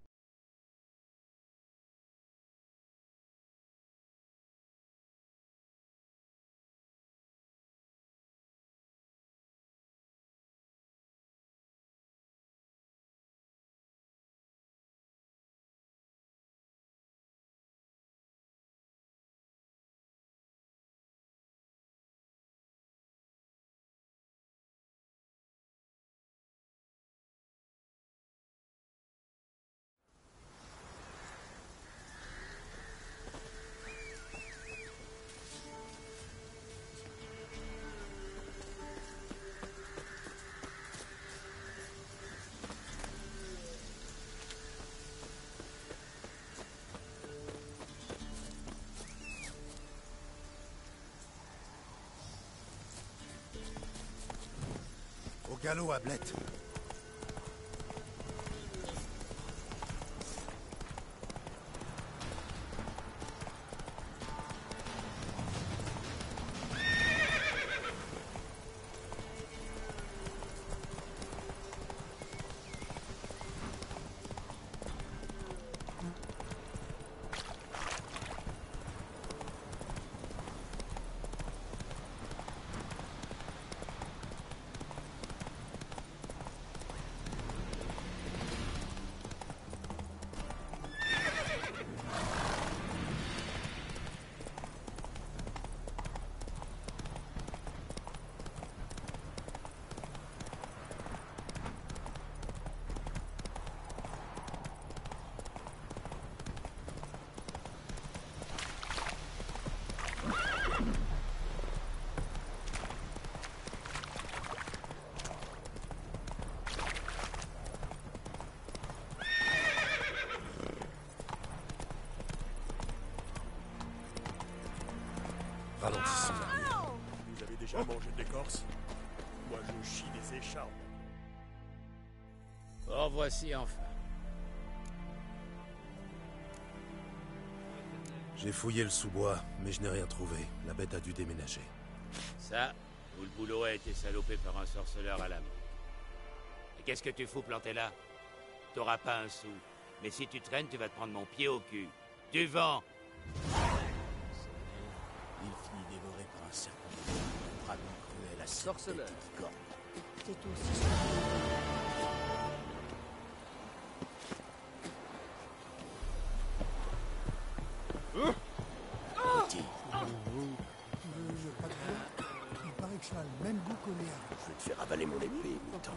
Au galop, Ablette. déjà mangé de l'écorce? Moi, je chie des écharpes. Oh, voici enfin. J'ai fouillé le sous-bois, mais je n'ai rien trouvé. La bête a dû déménager. Ça, ou le boulot a été salopé par un sorceleur à la main. Et qu'est-ce que tu fous planté là? T'auras pas un sou. Mais si tu traînes, tu vas te prendre mon pied au cul. Du vent! Il finit dévoré par un serpent de fer, un dragon cruel à sorceleur. C'est aussi Il paraît que ça a le même goût qu'au lait. Je vais te faire avaler mon épée, mutant.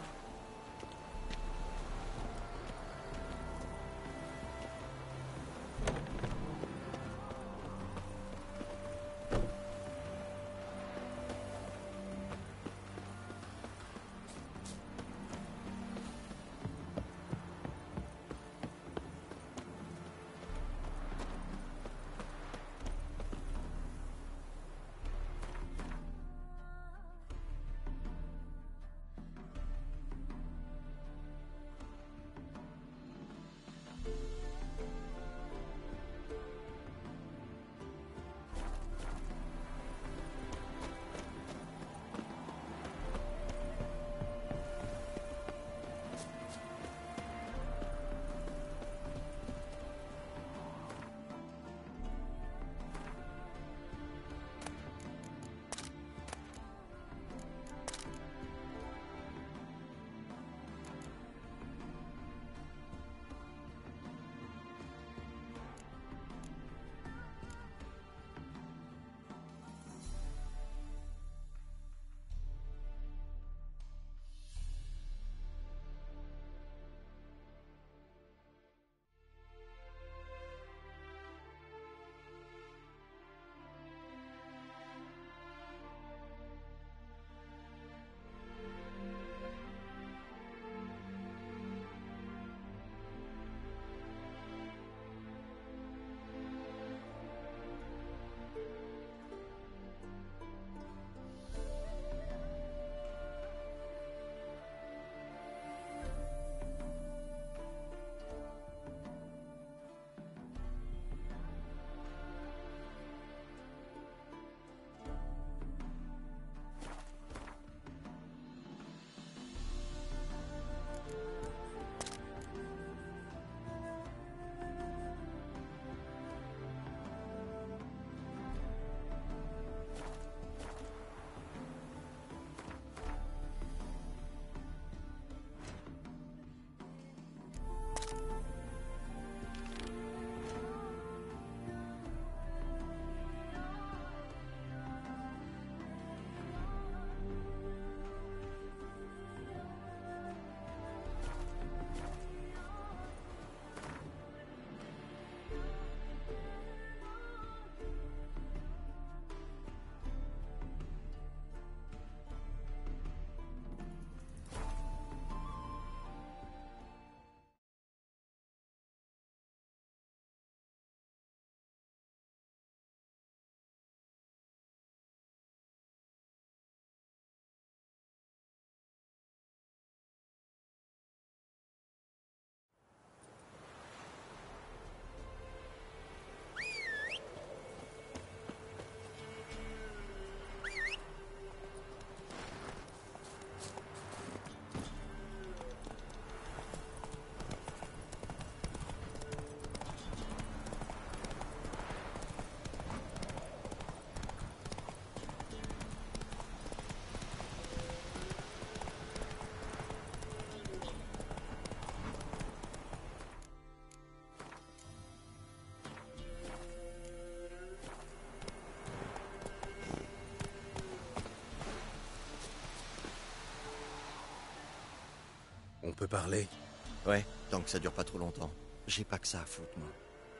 On peut parler? Ouais, tant que ça dure pas trop longtemps. J'ai pas que ça à foutre, moi.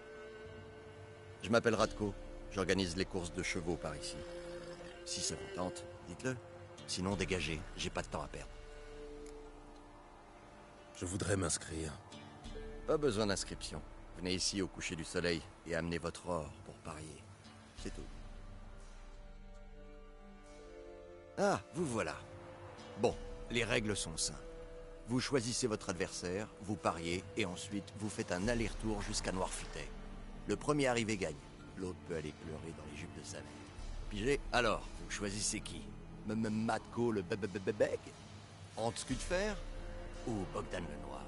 Je m'appelle Radko. J'organise les courses de chevaux par ici. Si ça vous tente, dites-le. Sinon, dégagez. J'ai pas de temps à perdre. Je voudrais m'inscrire. Pas besoin d'inscription. Venez ici au coucher du soleil et amenez votre or pour parier. C'est tout. Ah, vous voilà. Bon, les règles sont simples. Vous choisissez votre adversaire, vous pariez, et ensuite vous faites un aller-retour jusqu'à Noirfutet. Le premier arrivé gagne. L'autre peut aller pleurer dans les jupes de sa mère. Pigé? Alors, vous choisissez qui? Matko le beg? Hans Scudfer? Ou Bogdan le Noir?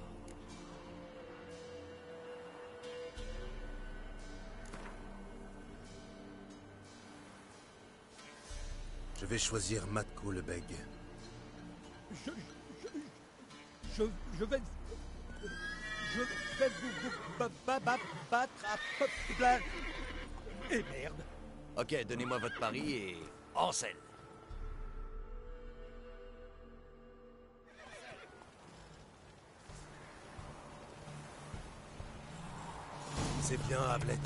Je vais choisir Matko le Beg. Je vais vous battre à plein. Et merde. Ok, donnez-moi votre pari et... Ansel. C'est bien, Hamlet.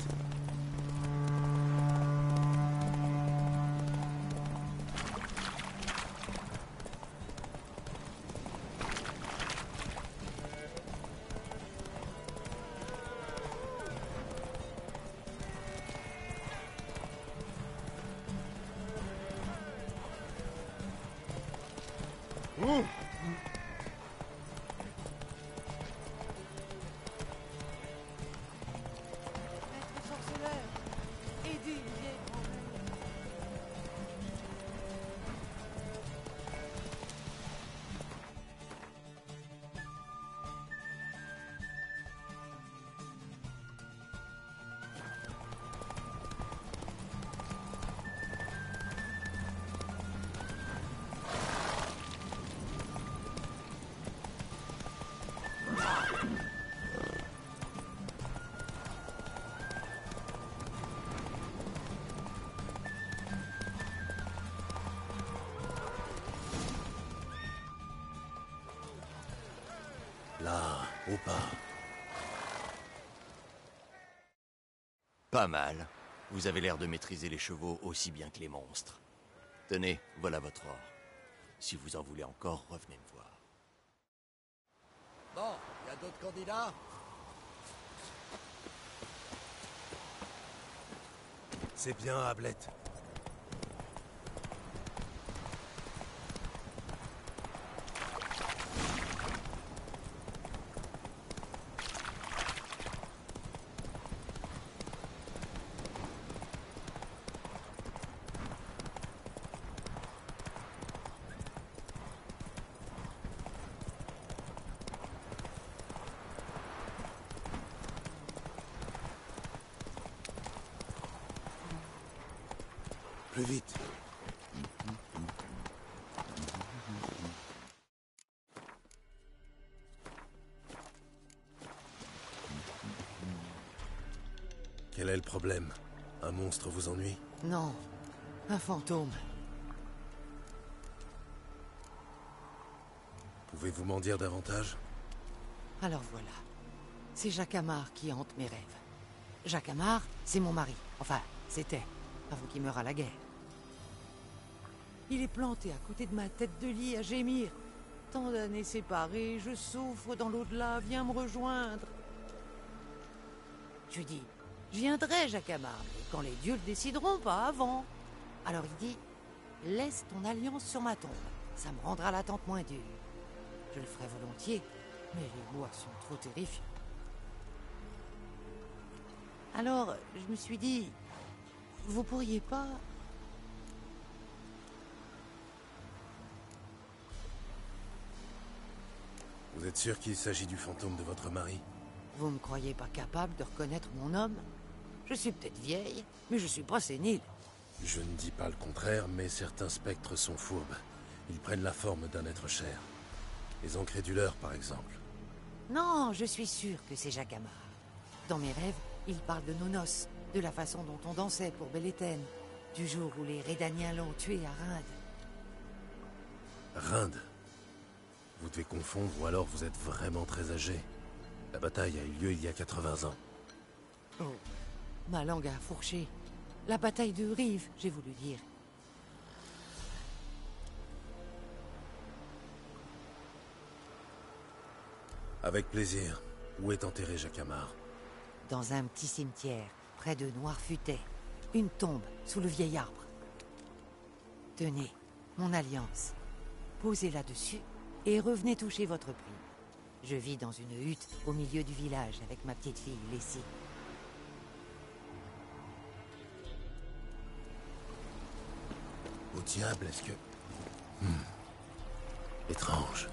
Maître sorceleur, aidez une vieille grand-mère. Là, au pas. Pas mal. Vous avez l'air de maîtriser les chevaux aussi bien que les monstres. Tenez, voilà votre or. Si vous en voulez encore, revenez me voir. Bon, il y a d'autres candidats? C'est bien, Hamlet. Plus vite. Quel est le problème? Un monstre vous ennuie? Non, un fantôme. Pouvez-vous m'en dire davantage? Alors voilà, c'est Jacamar qui hante mes rêves. Jacamar, c'est mon mari. Enfin, c'était, avant qu'il meure à la guerre. Il est planté à côté de ma tête de lit à gémir. Tant d'années séparées, je souffre dans l'au-delà, viens me rejoindre. Je lui dis, je viendrai, Jacamar, mais quand les dieux le décideront, pas avant. Alors il dit, laisse ton alliance sur ma tombe, ça me rendra l'attente moins dure. Je le ferai volontiers, mais les bois sont trop terrifiants. Alors, je me suis dit, vous pourriez pas... Vous êtes sûr qu'il s'agit du fantôme de votre mari? Vous me croyez pas capable de reconnaître mon homme? Je suis peut-être vieille, mais je suis pas sénile. Je ne dis pas le contraire, mais certains spectres sont fourbes. Ils prennent la forme d'un être cher. Les incréduleurs, par exemple. Non, je suis sûre que c'est Jacamar. Dans mes rêves, il parle de nos noces, de la façon dont on dansait pour Beléthène, du jour où les Rédaniens l'ont tué à Rinde. Rinde? Vous devez confondre, ou alors vous êtes vraiment très âgé. La bataille a eu lieu il y a 80 ans. Oh, ma langue a fourché. La bataille de Rive, j'ai voulu dire. Avec plaisir. Où est enterré Jacamar? Dans un petit cimetière, près de Noirfutet. Une tombe, sous le vieil arbre. Tenez, Mon alliance. Posez-la dessus et revenez toucher votre prix. Je vis dans une hutte au milieu du village avec ma petite fille, Lessie. Au diable, est-ce que... Étrange.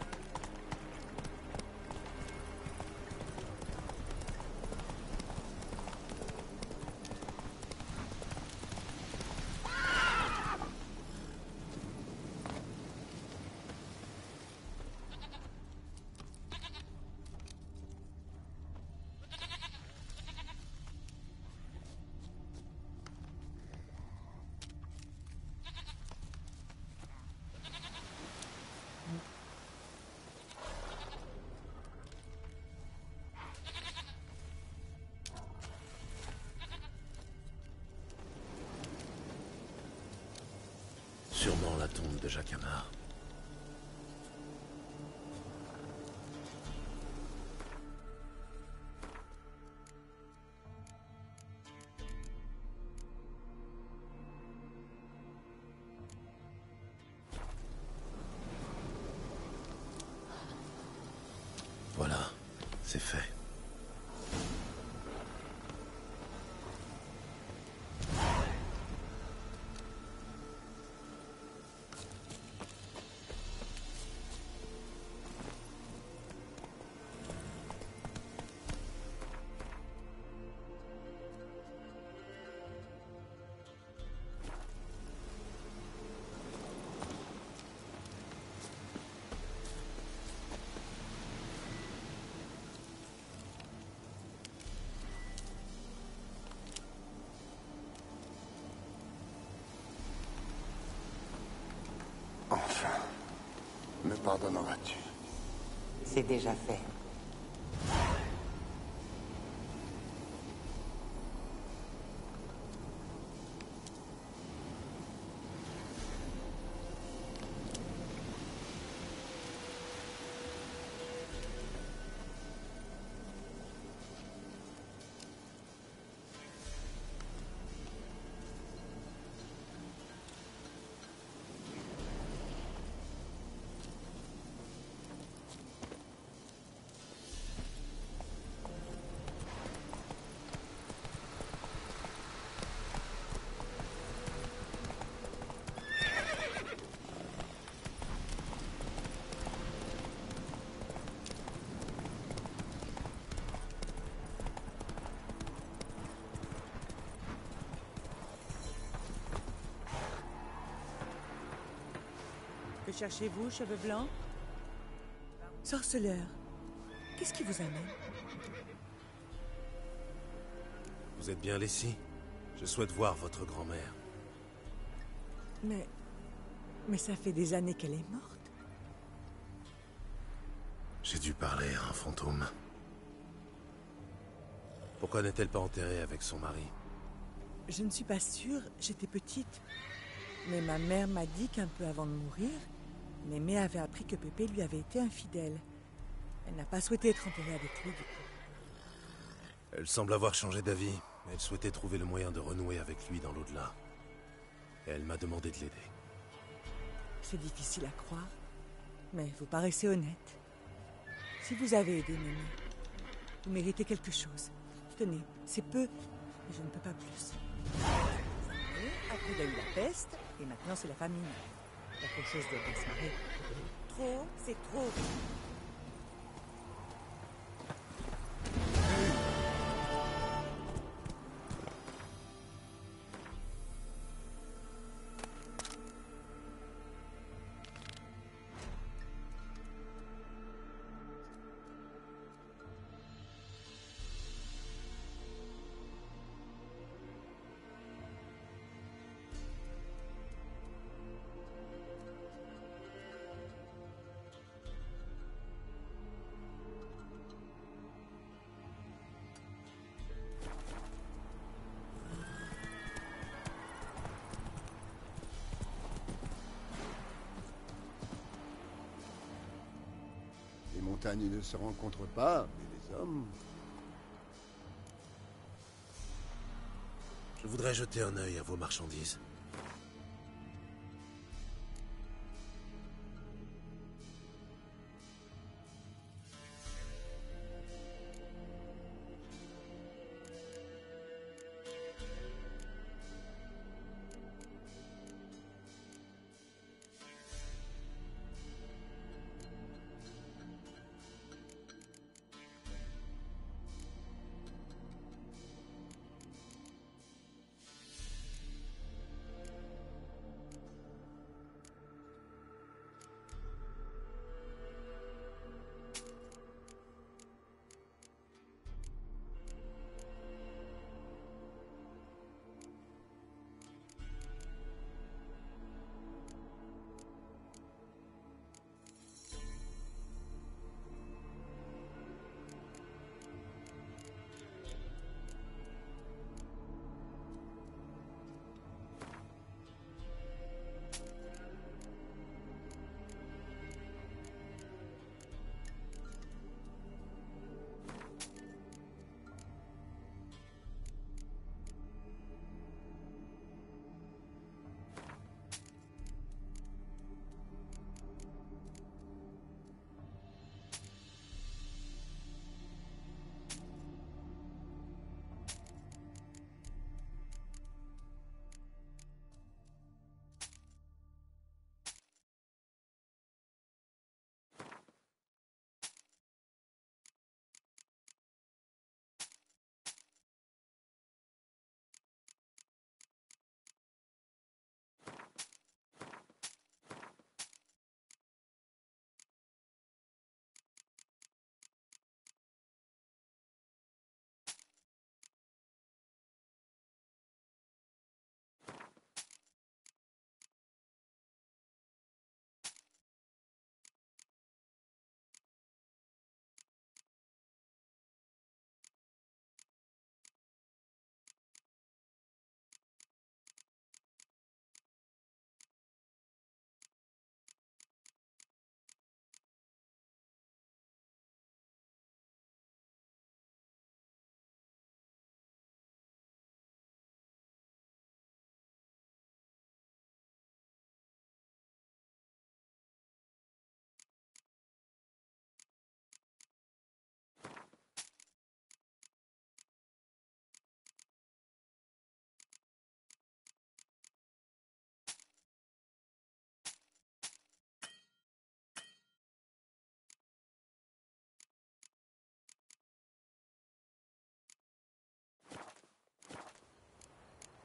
Sûrement la tombe de Jacamar. Voilà, c'est fait. Enfin, me pardonneras-tu? C'est déjà fait. Que cherchez-vous, cheveux blancs? Sorceleur, qu'est-ce qui vous amène? Vous êtes bien Lessie? Je souhaite voir votre grand-mère. Mais ça fait des années qu'elle est morte. J'ai dû parler à un fantôme. Pourquoi n'est-elle pas enterrée avec son mari? Je ne suis pas sûre, j'étais petite. Mais ma mère m'a dit qu'un peu avant de mourir, Mémé avait appris que Pépé lui avait été infidèle. Elle n'a pas souhaité être enterrée avec lui, du coup. Elle semble avoir changé d'avis. Elle souhaitait trouver le moyen de renouer avec lui dans l'au-delà. Et elle m'a demandé de l'aider. C'est difficile à croire, mais vous paraissez honnête. Si vous avez aidé Mémé, vous méritez quelque chose. Tenez, c'est peu, mais je ne peux pas plus. Après, il y a eu la peste, et maintenant c'est la famine. Quelque chose doit bien se marrer. Trop, c'est trop. Les montagnes ne se rencontrent pas, mais les hommes... Je voudrais jeter un œil à vos marchandises.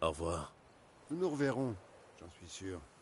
Au revoir. Nous nous reverrons, j'en suis sûr.